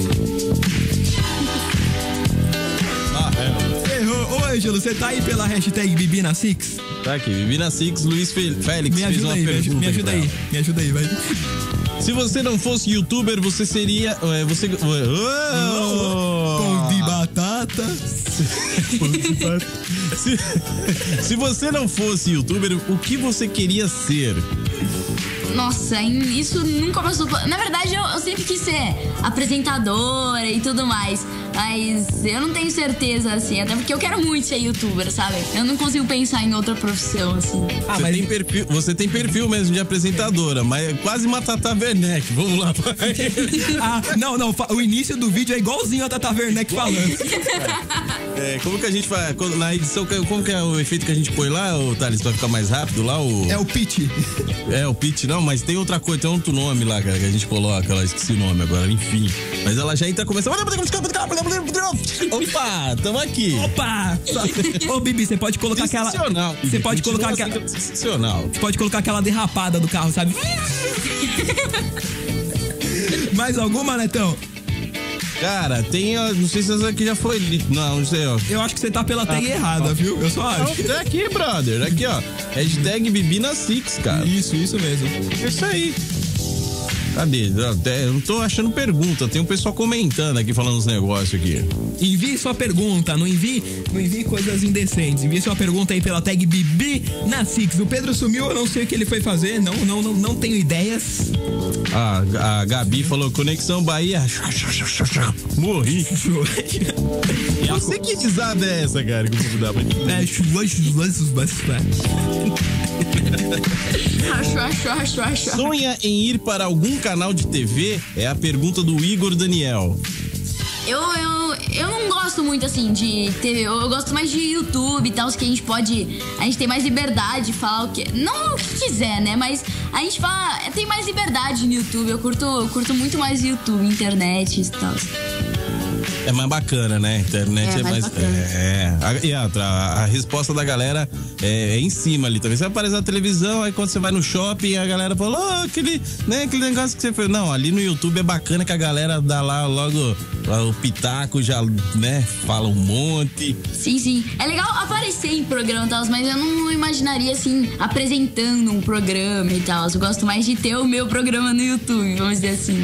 Ah, é. Errou. Ô, Ângelo, você tá aí pela hashtag Bibi na Six? Tá aqui, Bibi na Six, Luiz Fe Félix Me fez ajuda uma aí, me pergunta. ajuda, me ajuda pra aí. ela. Me ajuda aí, vai. Se você não fosse youtuber, você seria. é, Você. Oh! Pão de batata. Se, se você não fosse youtuber, o que você queria ser? Nossa, isso nunca passou. Na verdade, eu, eu sempre quis ser apresentadora e tudo mais. Mas eu não tenho certeza, assim. Até porque eu quero muito ser youtuber, sabe? Eu não consigo pensar em outra profissão, assim. Ah, você, mas tem perfil, você tem perfil mesmo de apresentadora, mas é quase uma Tata Werneck. Vamos lá. Ah, não, não. O início do vídeo é igualzinho a Tata Werneck falando. É, como que a gente faz? quando- Na edição, como que é o efeito que a gente põe lá, ô, Thales, pra ficar mais rápido lá? O... É o pitch. É, o pitch, não, mas tem outra coisa, tem outro nome lá, cara, que a gente coloca lá, esqueci o nome agora, enfim. Mas ela já entra começando. Opa, tamo aqui. Opa! Ô, Bibi, você pode colocar aquela. Sensacional. Você pode Continua colocar aquela. sendo sensacional. Você pode colocar aquela derrapada do carro, sabe? Mais alguma, Netão? Cara, tem, ó, não sei se essa aqui já foi li- não, não sei, ó. Eu acho que você tá pela tag errada, viu? Eu só acho. Não, é aqui, brother, aqui, ó. Hashtag Bibi na Six, cara. Isso, isso mesmo. É isso aí. Cadê? Eu não tô achando pergunta. Tem um pessoal comentando aqui, falando os negócios aqui. Envie sua pergunta, não envie, não envie coisas indecentes. Envie sua pergunta aí pela tag Bibi na Six. O Pedro sumiu, eu não sei o que ele foi fazer, não, não, não, não tenho ideias. Ah, a Gabi falou Conexão Bahia. Morri. Não sei que risada é essa, cara, que eu vou dar pra gente. É, chua, chua, chua, chua. Acho, acho, acho, acho. Sonha em ir para algum canal de T V? É a pergunta do Igor Daniel. Eu, eu, eu não gosto muito assim de T V, eu, eu gosto mais de YouTube e tal, que a gente pode. A gente tem mais liberdade de falar o que. Não o que quiser, né? Mas a gente fala. Tem mais liberdade no YouTube. Eu curto, eu curto muito mais YouTube, internet e tal. É mais bacana, né? A internet É, é, mais mais. bacana. É. A, e outra, a, a resposta da galera é, é em cima ali também. Você aparece na televisão, aí quando você vai no shopping, a galera fala, oh, aquele, né, aquele negócio que você fez. Não, ali no YouTube é bacana que a galera dá lá logo lá, o pitaco, já, né, fala um monte. Sim, sim. É legal aparecer em programa e tal, mas eu não imaginaria assim, apresentando um programa e tal. Eu gosto mais de ter o meu programa no YouTube, vamos dizer assim.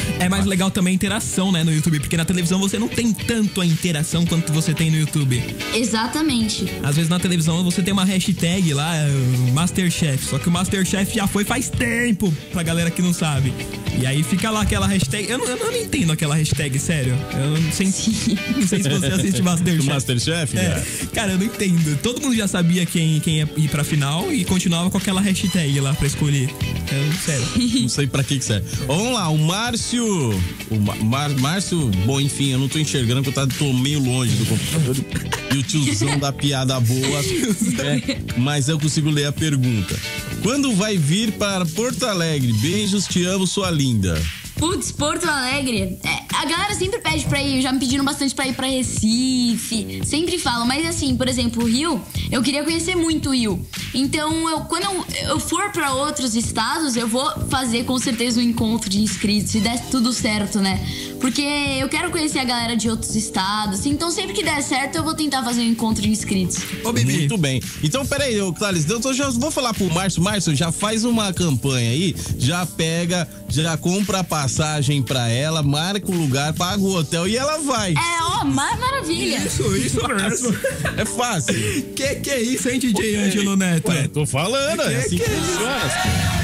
É mais legal também a interação, né, no YouTube, porque na televisão você não tem tanto a interação quanto você tem no YouTube. Exatamente. Às vezes na televisão você tem uma hashtag lá, Masterchef, só que o Masterchef já foi faz tempo, pra galera que não sabe. E aí fica lá aquela hashtag, eu não, eu não entendo aquela hashtag, sério. Eu não sei, não sei se você assiste Masterchef. Masterchef, é. cara? Cara, eu não entendo. Todo mundo já sabia quem, quem ia ir pra final e continuava com aquela hashtag lá pra escolher. Eu, sério. Não sei pra que que serve. Vamos lá, o Márcio. O Mar, Márcio, bom, enfim, eu não tô enxergando porque eu tô meio longe do computador. E o tiozão da piada boa. É, mas eu consigo ler a pergunta. Quando vai vir para Porto Alegre? Beijos, te amo, sua linda. Putz, Porto Alegre. É, a galera sempre pede pra ir, já me pediram bastante pra ir pra Recife. Sempre falam, mas assim, por exemplo, o Rio, eu queria conhecer muito o Rio. Então, eu, quando eu, eu for pra outros estados, eu vou fazer com certeza um encontro de inscritos, se der tudo certo, né? Porque eu quero conhecer a galera de outros estados. Então, sempre que der certo, eu vou tentar fazer um encontro de inscritos. Ô, Bibi. Muito bem. Então, peraí, ô, Clarice, eu já vou falar pro Márcio. Márcio, já faz uma campanha aí, já pega, já compra a passagem pra ela, marca o lugar, paga o hotel e ela vai. É, ó, mar maravilha. Isso, isso mesmo. É fácil. Que que é isso, hein, D J Ângelo Neto? Ué, tô falando, que é assim que, que funciona.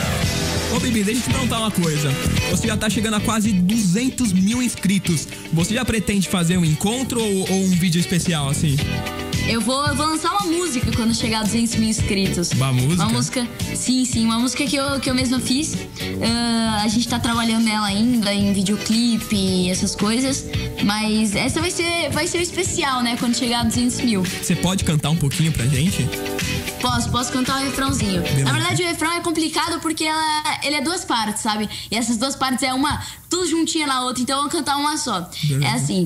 Ô, Bibi, deixa eu te perguntar uma coisa. Você já tá chegando a quase duzentos mil inscritos. Você já pretende fazer um encontro ou, ou um vídeo especial, assim? Eu vou, eu vou lançar uma música quando chegar a duzentos mil inscritos. Uma música? Uma música, sim, sim, uma música que eu, que eu mesma fiz. Uh, a gente tá trabalhando nela ainda, em videoclipe e essas coisas. Mas essa vai ser, vai ser o especial, né, quando chegar a duzentos mil. Você pode cantar um pouquinho pra gente? Posso, posso cantar o refrãozinho. Beleza. Na verdade, o refrão é complicado porque ela, ele é duas partes, sabe? E essas duas partes é uma tudo juntinha na outra, então eu vou cantar uma só. Beleza. É assim...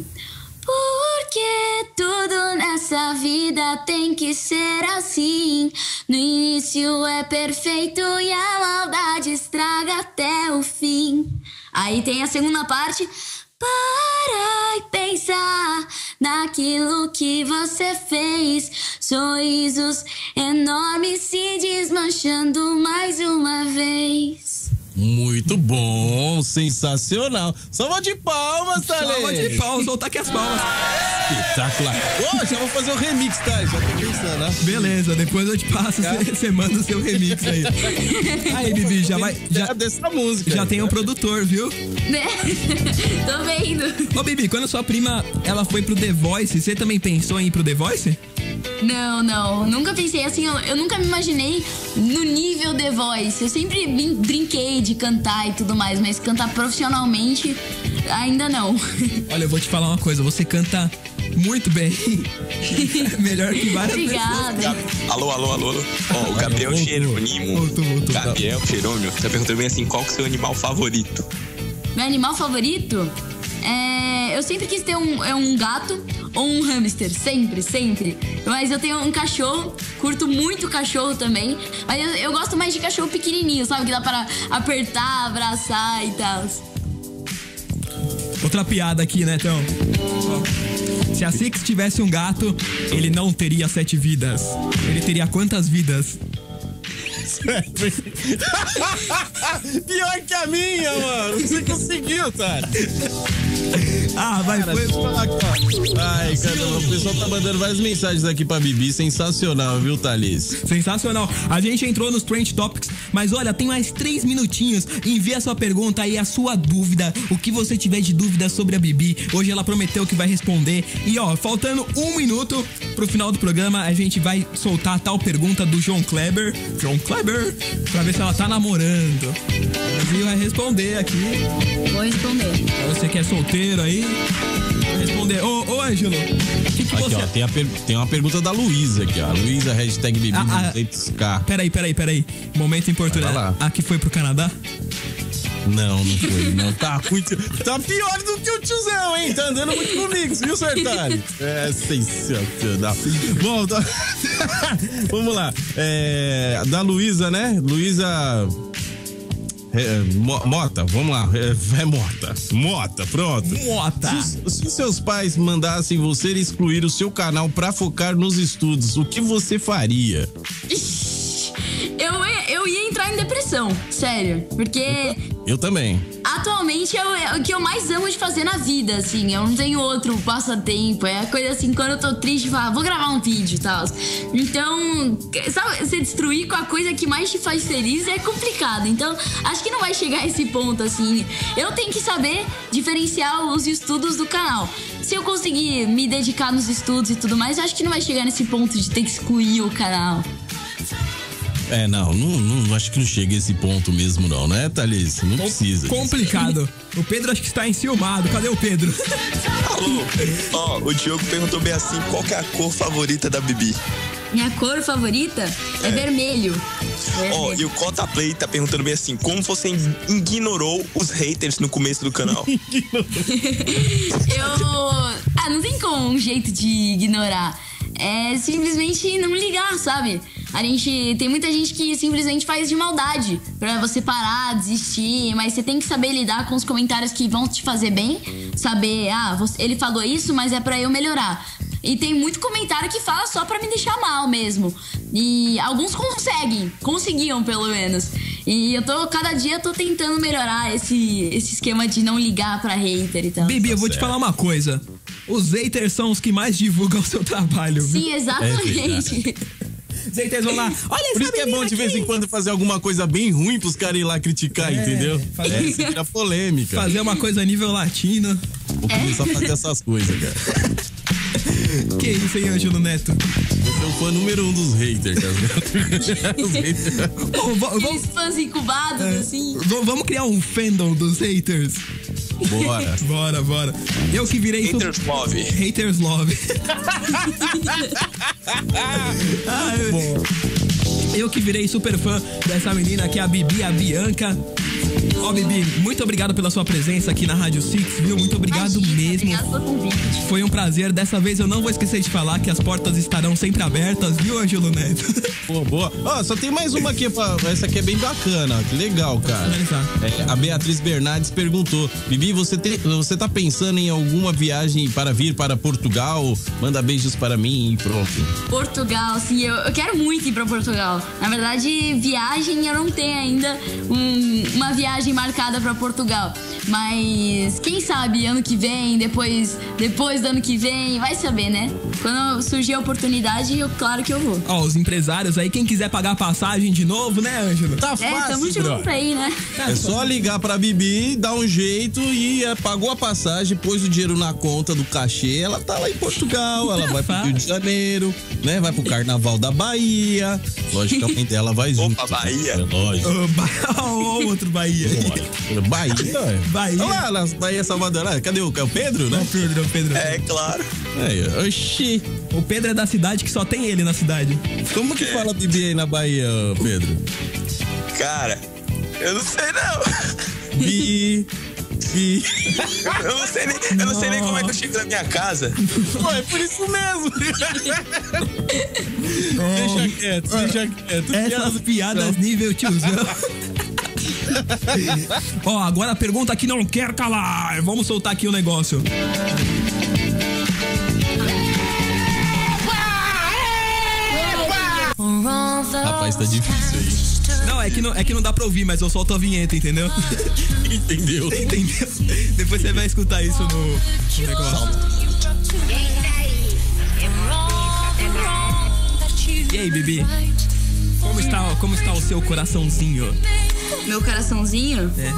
Porque tudo nessa vida tem que ser assim. No início é perfeito e a maldade estraga até o fim. Aí tem a segunda parte. Para e pensar naquilo que você fez. Sorrisos enormes se desmanchando mais uma vez. Muito bom, sensacional. Salva de palmas, Thalê. Salva de palmas, voltar aqui as palmas. Espetacular. Ô, já vou fazer o remix, tá? Já tô pensando, né? Beleza, depois eu te passo, você manda o seu remix aí. Aí, Bibi, já vai... Já, dessa música. Já tem um produtor, viu? Né? Tô vendo. Ô, Bibi, quando sua prima, ela foi pro The Voice, você também pensou em ir pro The Voice? Não, não, nunca pensei assim, eu, eu nunca me imaginei no nível The Voice. Eu sempre brin- brinquei de cantar e tudo mais, mas cantar profissionalmente, ainda não. Olha, eu vou te falar uma coisa, você canta muito bem. Melhor que várias Obrigada. pessoas. Alô, alô, alô, alô. Ó, o Gabriel voltou, Jerônimo. voltou, voltou. Gabriel Jerônimo tá perguntando bem assim, qual que é o seu animal favorito? Meu animal favorito? É, eu sempre quis ter um, é um gato ou um hamster, sempre, sempre. Mas eu tenho um cachorro, curto muito cachorro também. Mas eu, eu gosto mais de cachorro pequenininho, sabe? Que dá para apertar, abraçar e tal. Outra piada aqui, né, então? Se a Six tivesse um gato, ele não teria sete vidas. Ele teria quantas vidas? Pior que a minha, mano. Você conseguiu, tá? Ah, vai, Cara, foi. deixa eu falar aqui, ó. Ai, caramba, o pessoal tá mandando várias mensagens aqui pra Bibi. Sensacional, viu, Thalys? Sensacional. A gente entrou nos Trend Topics, mas olha, tem mais três minutinhos. Envie a sua pergunta aí, a sua dúvida, o que você tiver de dúvida sobre a Bibi. Hoje ela prometeu que vai responder. E ó, faltando um minuto pro final do programa, a gente vai soltar a tal pergunta do João Kleber. João Kleber, pra ver se ela tá namorando. A Bibi vai responder aqui. Vou responder. Você que é solteiro aí, vai responder. Ô, ô Ângelo, o que, que Aqui, você... ó, tem, a per- tem uma pergunta da Luísa aqui, ó. Luísa, hashtag Bibi, Ah, ah. não sei piscar. Peraí, peraí, peraí. Momento importante. Vai lá. A que foi pro Canadá? Não, não foi, não. Tá muito. Tá pior do que o tiozão, hein? Tá andando muito comigo, viu, Sertari? É sensacional. Bom, tá... vamos lá. É, da Luísa, né? Luísa. É, Mo- Mota, vamos lá. É, é Mota. Mota, pronto. Mota. Se, os- se seus pais mandassem você excluir o seu canal pra focar nos estudos, o que você faria? Ixi, eu, ia- eu ia entrar em depressão, sério. Porque Eu também. Atualmente é o que eu mais amo de fazer na vida, assim. Eu não tenho outro passatempo. É a coisa assim, quando eu tô triste, falar, vou gravar um vídeo e tal. Então, sabe, você destruir com a coisa que mais te faz feliz é complicado. Então, acho que não vai chegar a esse ponto, assim. Eu tenho que saber diferenciar os estudos do canal. Se eu conseguir me dedicar nos estudos e tudo mais, eu acho que não vai chegar nesse ponto de ter que excluir o canal. É, não, não, não, acho que não chega a esse ponto mesmo não, né, Thalys? Não precisa. Complicado. O Pedro acho que está enciumado. Cadê o Pedro? Alô? Ó, o Diogo perguntou bem assim, qual que é a cor favorita da Bibi? Minha cor favorita é, é vermelho. Ó, oh, e o Cota Play tá perguntando bem assim, como você ignorou os haters no começo do canal? Eu... Ah, não tem como um jeito de ignorar. É simplesmente não ligar, sabe? A gente... Tem muita gente que simplesmente faz de maldade pra você parar, desistir. Mas você tem que saber lidar com os comentários que vão te fazer bem. Saber, ah, você, ele falou isso, mas é pra eu melhorar. E tem muito comentário que fala só pra me deixar mal mesmo. E alguns conseguem, conseguiam pelo menos. E eu tô, cada dia eu tô tentando melhorar esse, esse esquema de não ligar pra hater e tal. Bibi, eu vou te falar uma coisa. Os haters são os que mais divulgam o seu trabalho. Sim, viu? exatamente. Os haters vão lá, olha Por isso que é bom de vez em quando fazer alguma coisa bem ruim pros caras ir lá criticar, É, entendeu? fazer- É, você vira polêmica. Fazer uma coisa a nível latino. Vou começar a fazer essas coisas, cara. Que isso, hein, Ângelo Neto? Você é o fã número um dos haters, cara. Os haters. Ô, va- Aqueles vamos- fãs incubados, assim. v- Vamos criar um fandom dos haters. Bora. Bora, bora. Eu que virei... su- Haters Love. Haters Love. Ah, eu, eu que virei super fã dessa menina que é a Bibi, a Bianca. Ó, Bibi, muito obrigado pela sua presença aqui na Rádio Six, viu? Muito obrigado Imagina, mesmo. Obrigado pelo convite. Foi um prazer. Dessa vez eu não vou esquecer de falar que as portas estarão sempre abertas, viu, Ângelo Neto? Boa, boa. Ó, só tem mais uma aqui, pra... essa aqui é bem bacana, que legal, cara. Finalizar. É, a Beatriz Bernardes perguntou, Bibi, você, tem, você tá pensando em alguma viagem para vir para Portugal? Manda beijos para mim e pronto. Portugal, sim, eu, eu quero muito ir pra Portugal. Na verdade, viagem eu não tenho ainda um- uma viagem marcada pra Portugal. Mas quem sabe ano que vem, depois, depois do ano que vem, vai saber, né? Quando surgir a oportunidade, eu, claro que eu vou. Ó, os empresários aí, quem quiser pagar passagem de novo, né, Ângelo? Tá É, fácil, tamo junto bro. aí, né? É só ligar pra Bibi, dar um jeito e é, pagou a passagem, pôs o dinheiro na conta do cachê, ela tá lá em Portugal, ela vai pro Rio de Janeiro, né? Vai pro Carnaval da Bahia. Lógico que a mãe dela vai junto. Opa, Bahia. É lógico. Ô, Ba- Ó, o outro Bahia. Bahia, ué. Bahia. Olha lá, na Bahia Salvador. Ah, cadê o, é o Pedro, Ó, né? o Pedro, o Pedro. É, claro. É, oxi. O Pedro é da cidade que só tem ele na cidade. Como que fala Bibi aí na Bahia, Pedro? Cara, eu não sei não. Bi. Bi. Eu não sei nem, eu não sei nem como é que eu chego na minha casa. Pô, é por isso mesmo. Deixa quieto, deixa quieto. Essas piadas nível tiozão. Ó, agora a pergunta que não quer calar. Vamos soltar aqui o negócio. Rapaz, tá difícil aí. Não, é que não, é que não dá pra ouvir, mas eu solto a vinheta, entendeu? Entendeu? Entendeu? Depois você vai escutar isso no, no negócio. E aí, Bibi? Como está, como está o seu coraçãozinho? Meu coraçãozinho, É.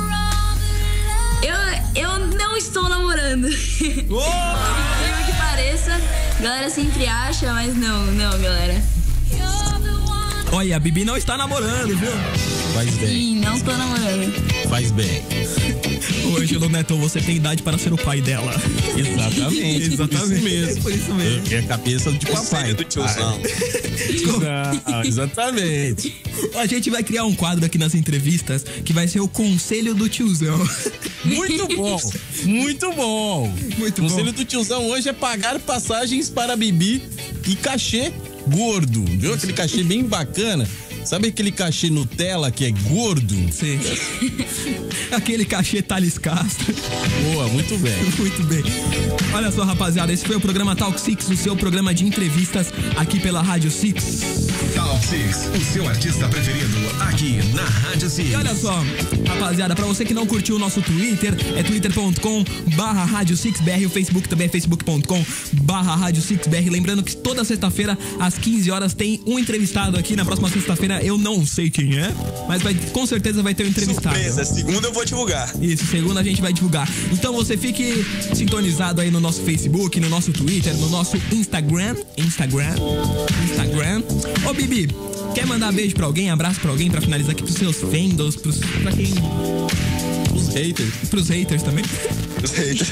eu, eu não estou namorando. Ô! Incrível que pareça, a galera sempre acha, mas não, não, galera. Olha, a Bibi não está namorando, viu? Faz bem, Sim, não tô namorando. faz bem. Ô, Ângelo Neto, você tem idade para ser o pai dela. Exatamente. Exatamente. Por isso mesmo. Por isso mesmo. É a cabeça de papai. Sério do tiozão. Não, exatamente. A gente vai criar um quadro aqui nas entrevistas que vai ser o Conselho do Tiozão. Muito bom, muito bom. Muito o bom. conselho do tiozão hoje é pagar passagens para Bibi e cachê gordo, viu? Aquele cachê bem bacana. Sabe aquele cachê Nutella que é gordo? Sim. Aquele cachê Thales Castro. Boa, muito bem. Muito bem. Olha só, rapaziada, esse foi o programa Talk Six, o seu programa de entrevistas aqui pela Rádio Six. Talk Six, o seu artista preferido aqui na Rádio Six. E olha só, rapaziada, pra você que não curtiu o nosso Twitter, é twitter ponto com barra rádio six b r, o Facebook também é facebook ponto com barra rádio six b r. Lembrando que toda sexta-feira, às quinze horas, tem um entrevistado aqui. Na próxima sexta-feira, eu não sei quem é, mas vai, com certeza vai ter um entrevistado. Surpresa, segunda eu vou divulgar. Isso, segunda a gente vai divulgar. Então você fique sintonizado aí no nosso Facebook, no nosso Twitter, no nosso Instagram. Instagram. Instagram. Ô, Bibi, quer mandar beijo pra alguém, abraço pra alguém, pra finalizar aqui pros seus fandoms, pros, pra quem... Os haters. Pros haters também. Os haters.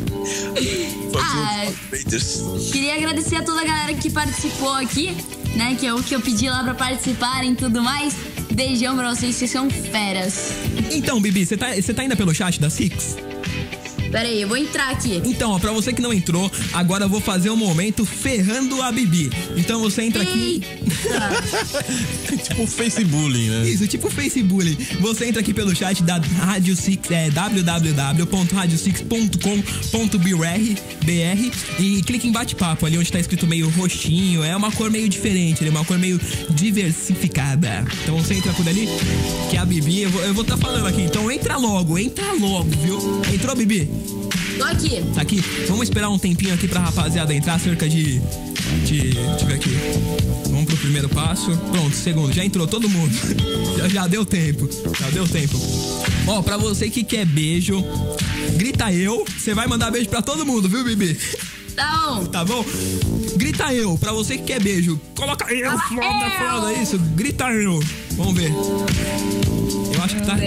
Ah, queria agradecer a toda a galera que participou aqui, né? Que é o que eu pedi lá pra participarem e tudo mais. Beijão pra vocês, vocês são feras. Então, Bibi, você tá, você tá ainda pelo chat da Six? Pera aí, eu vou entrar aqui. Então, ó, pra você que não entrou, agora eu vou fazer um momento ferrando a Bibi. Então você entra aqui... Tipo Facebook, né? Isso, tipo Facebook. Você entra aqui pelo chat da Rádio Six, é w w w ponto radio six ponto com ponto b r e clica em bate-papo, ali onde tá escrito meio roxinho. É uma cor meio diferente, é uma cor meio diversificada. Então você entra por ali, que é a Bibi, eu vou, eu vou tá falando aqui. Então entra logo, entra logo, viu? Entrou, Bibi? Tô aqui. Tá aqui? Vamos esperar um tempinho aqui pra rapaziada entrar, cerca de... de deixa eu ver aqui. Vamos pro primeiro passo. Pronto, segundo. Já entrou todo mundo. já, já deu tempo. Já deu tempo. Ó, pra você que quer beijo, grita eu. Você vai mandar beijo pra todo mundo, viu, Bibi? Tá bom. Tá bom? Grita eu. Pra você que quer beijo, coloca eu. Foda, foda. Isso. Grita eu. Vamos ver. Eu acho que tá...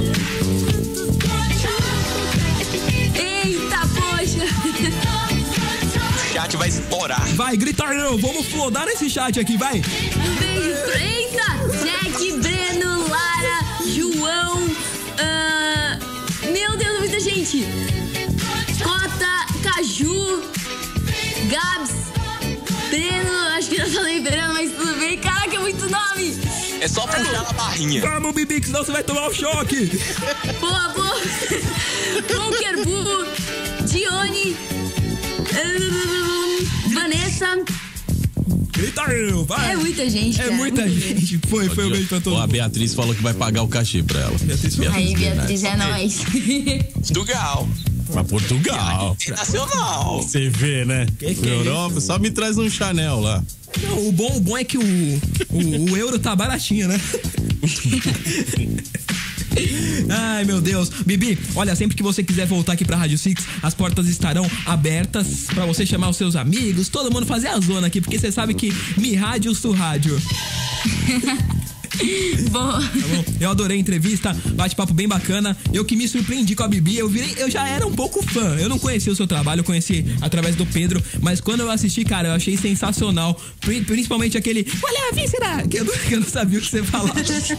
Eita, poxa. O chat vai estourar. Vai, grita eu. Vamos flodar nesse chat aqui, vai. Um beijo. Eita. Jack, Breno, Lara, João. ah, Meu Deus, muita gente. Cota, Caju, Gabs, Breno. Acho que não tô lembrando, mas tudo bem. Caraca, é muito nome. É só puxar na barrinha. Vamos, Bibi, que senão você vai tomar um choque. Boa, boa. Bunker Bu, Dione, hum, Vanessa. Grita eu, vai. É muita gente, É cara, muita muita gente. Foi, foi o beijo pra todo Ó, a mundo. Beatriz falou que vai pagar o cachê pra ela. Beatriz, Aí, Beatriz, é nóis. Portugal. Pra Portugal. Internacional. Você vê, né? Que que é Europa, só me traz um Chanel lá. Não, o bom, o bom é que o, o, o euro tá baratinho, né? Ai, meu Deus. Bibi, olha, sempre que você quiser voltar aqui pra Rádio Six, as portas estarão abertas pra você chamar os seus amigos, todo mundo fazer a zona aqui, porque você sabe que mi rádio, su rádio. Boa. Tá bom? Eu adorei a entrevista, bate-papo bem bacana. Eu que me surpreendi com a Bibi, eu virei, eu já era um pouco fã. Eu não conhecia o seu trabalho, eu conheci através do Pedro, mas quando eu assisti, cara, eu achei sensacional. Principalmente aquele, olha, vem, será? Que eu, não, que eu não sabia o que você falava.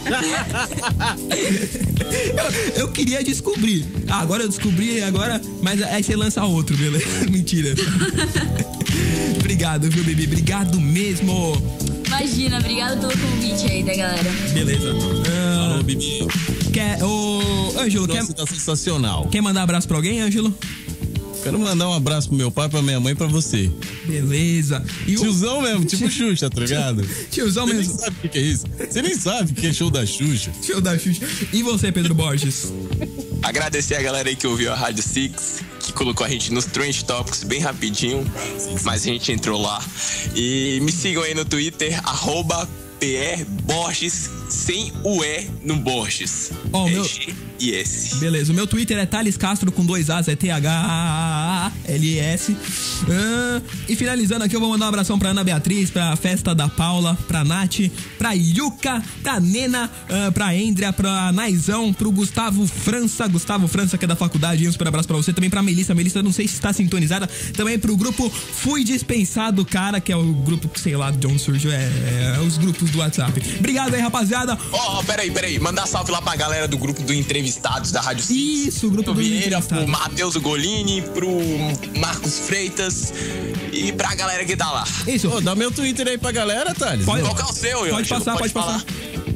eu, eu queria descobrir. Ah, agora eu descobri, agora, mas aí você lança outro, beleza? Mentira. Obrigado, viu, Bibi? Obrigado mesmo. Imagina, obrigado pelo convite aí da galera. Beleza. Ah, Falou, Bibi. quer, ô, Ângelo, quer, Nossa, tá sensacional. quer mandar abraço pra alguém, Ângelo? Quero mandar um abraço pro meu pai, pra minha mãe e pra você. Beleza. E o Tiozão mesmo, tipo Xuxa, tá ligado? tiozão Você nem mesmo. sabe o que que é isso. Você nem sabe o que é show da Xuxa. Show da Xuxa. E você, Pedro Borges? Agradecer a galera aí que ouviu a Rádio Six, que colocou a gente nos Trend Topics bem rapidinho, mas a gente entrou lá. E me sigam aí no Twitter, arroba prborges, sem o E no Borges. Ó, é meu- G e S. Beleza, o meu Twitter é Thales Castro com dois As, é T H L S. Ah, e finalizando aqui, eu vou mandar um abração pra Ana Beatriz, pra Festa da Paula, pra Nath, pra Yuka, pra Nena, ah, pra Endria, pra Naizão, pro Gustavo França, Gustavo França, que é da faculdade. Um super abraço pra você. Também pra Melissa, Melissa, não sei se está sintonizada. Também pro grupo Fui Dispensado, cara, que é o grupo que, sei lá, de onde surgiu, é, é os grupos do WhatsApp. Obrigado aí, rapaziada. Ó, oh, peraí, peraí. Mandar salve lá pra galera do grupo do Entrevistados da Rádio Six. Isso, o grupo do Vieira, Entrevistados. pro Matheus Ugolini, pro Marcos Freitas e pra galera que tá lá. Isso. Ô, dá meu Twitter aí pra galera, Thales. Pode- Qual que é o seu, Pode Ângelo? passar, pode falar. passar.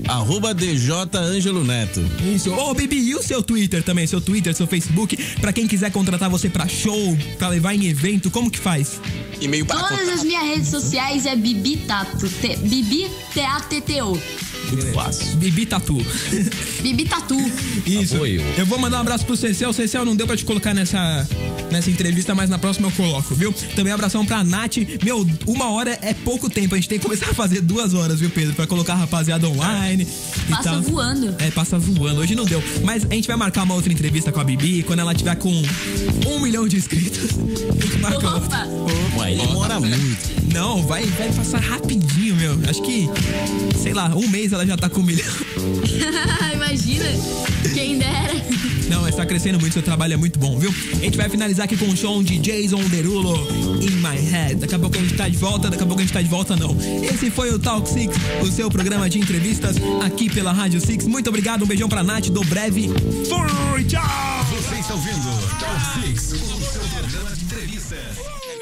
arroba D J Ângelo Neto. Isso. Ô, Bibi, e o seu Twitter também? Seu Twitter, seu Facebook? Pra quem quiser contratar você pra show, pra levar em evento, como que faz? E-mail para Todas as minhas redes sociais é Bibi Tato. T- Bibi T A T T O. Muito fácil. Bibi Tatu. Bibi Tatu. Isso. Apoio. Eu vou mandar um abraço pro Cecel. Cecel, não deu pra te colocar nessa, nessa entrevista, mas na próxima eu coloco, viu? Também um abração pra Nath. Meu, uma hora é pouco tempo. A gente tem que começar a fazer duas horas, viu, Pedro? Pra colocar a rapaziada online. E Passa tal. voando. É, passa voando. Hoje não deu. Mas a gente vai marcar uma outra entrevista com a Bibi quando ela tiver com um milhão de inscritos. A gente marca outra. Opa. Ué, demora muito. Não, vai, vai passar rapidinho, meu. Acho que, sei lá, um mês ela já tá com um milhão. Imagina. Quem dera. Não, mas tá crescendo muito, seu trabalho é muito bom, viu? A gente vai finalizar aqui com um som de Jason Derulo, In My Head. Daqui a pouco a gente tá de volta, daqui a pouco a gente tá de volta, não. Esse foi o Talk Six, o seu programa de entrevistas aqui pela Rádio Six. Muito obrigado, um beijão pra Nath, do Breve. Fui, tchau! Você está ouvindo Talk Six, o seu programa de entrevistas.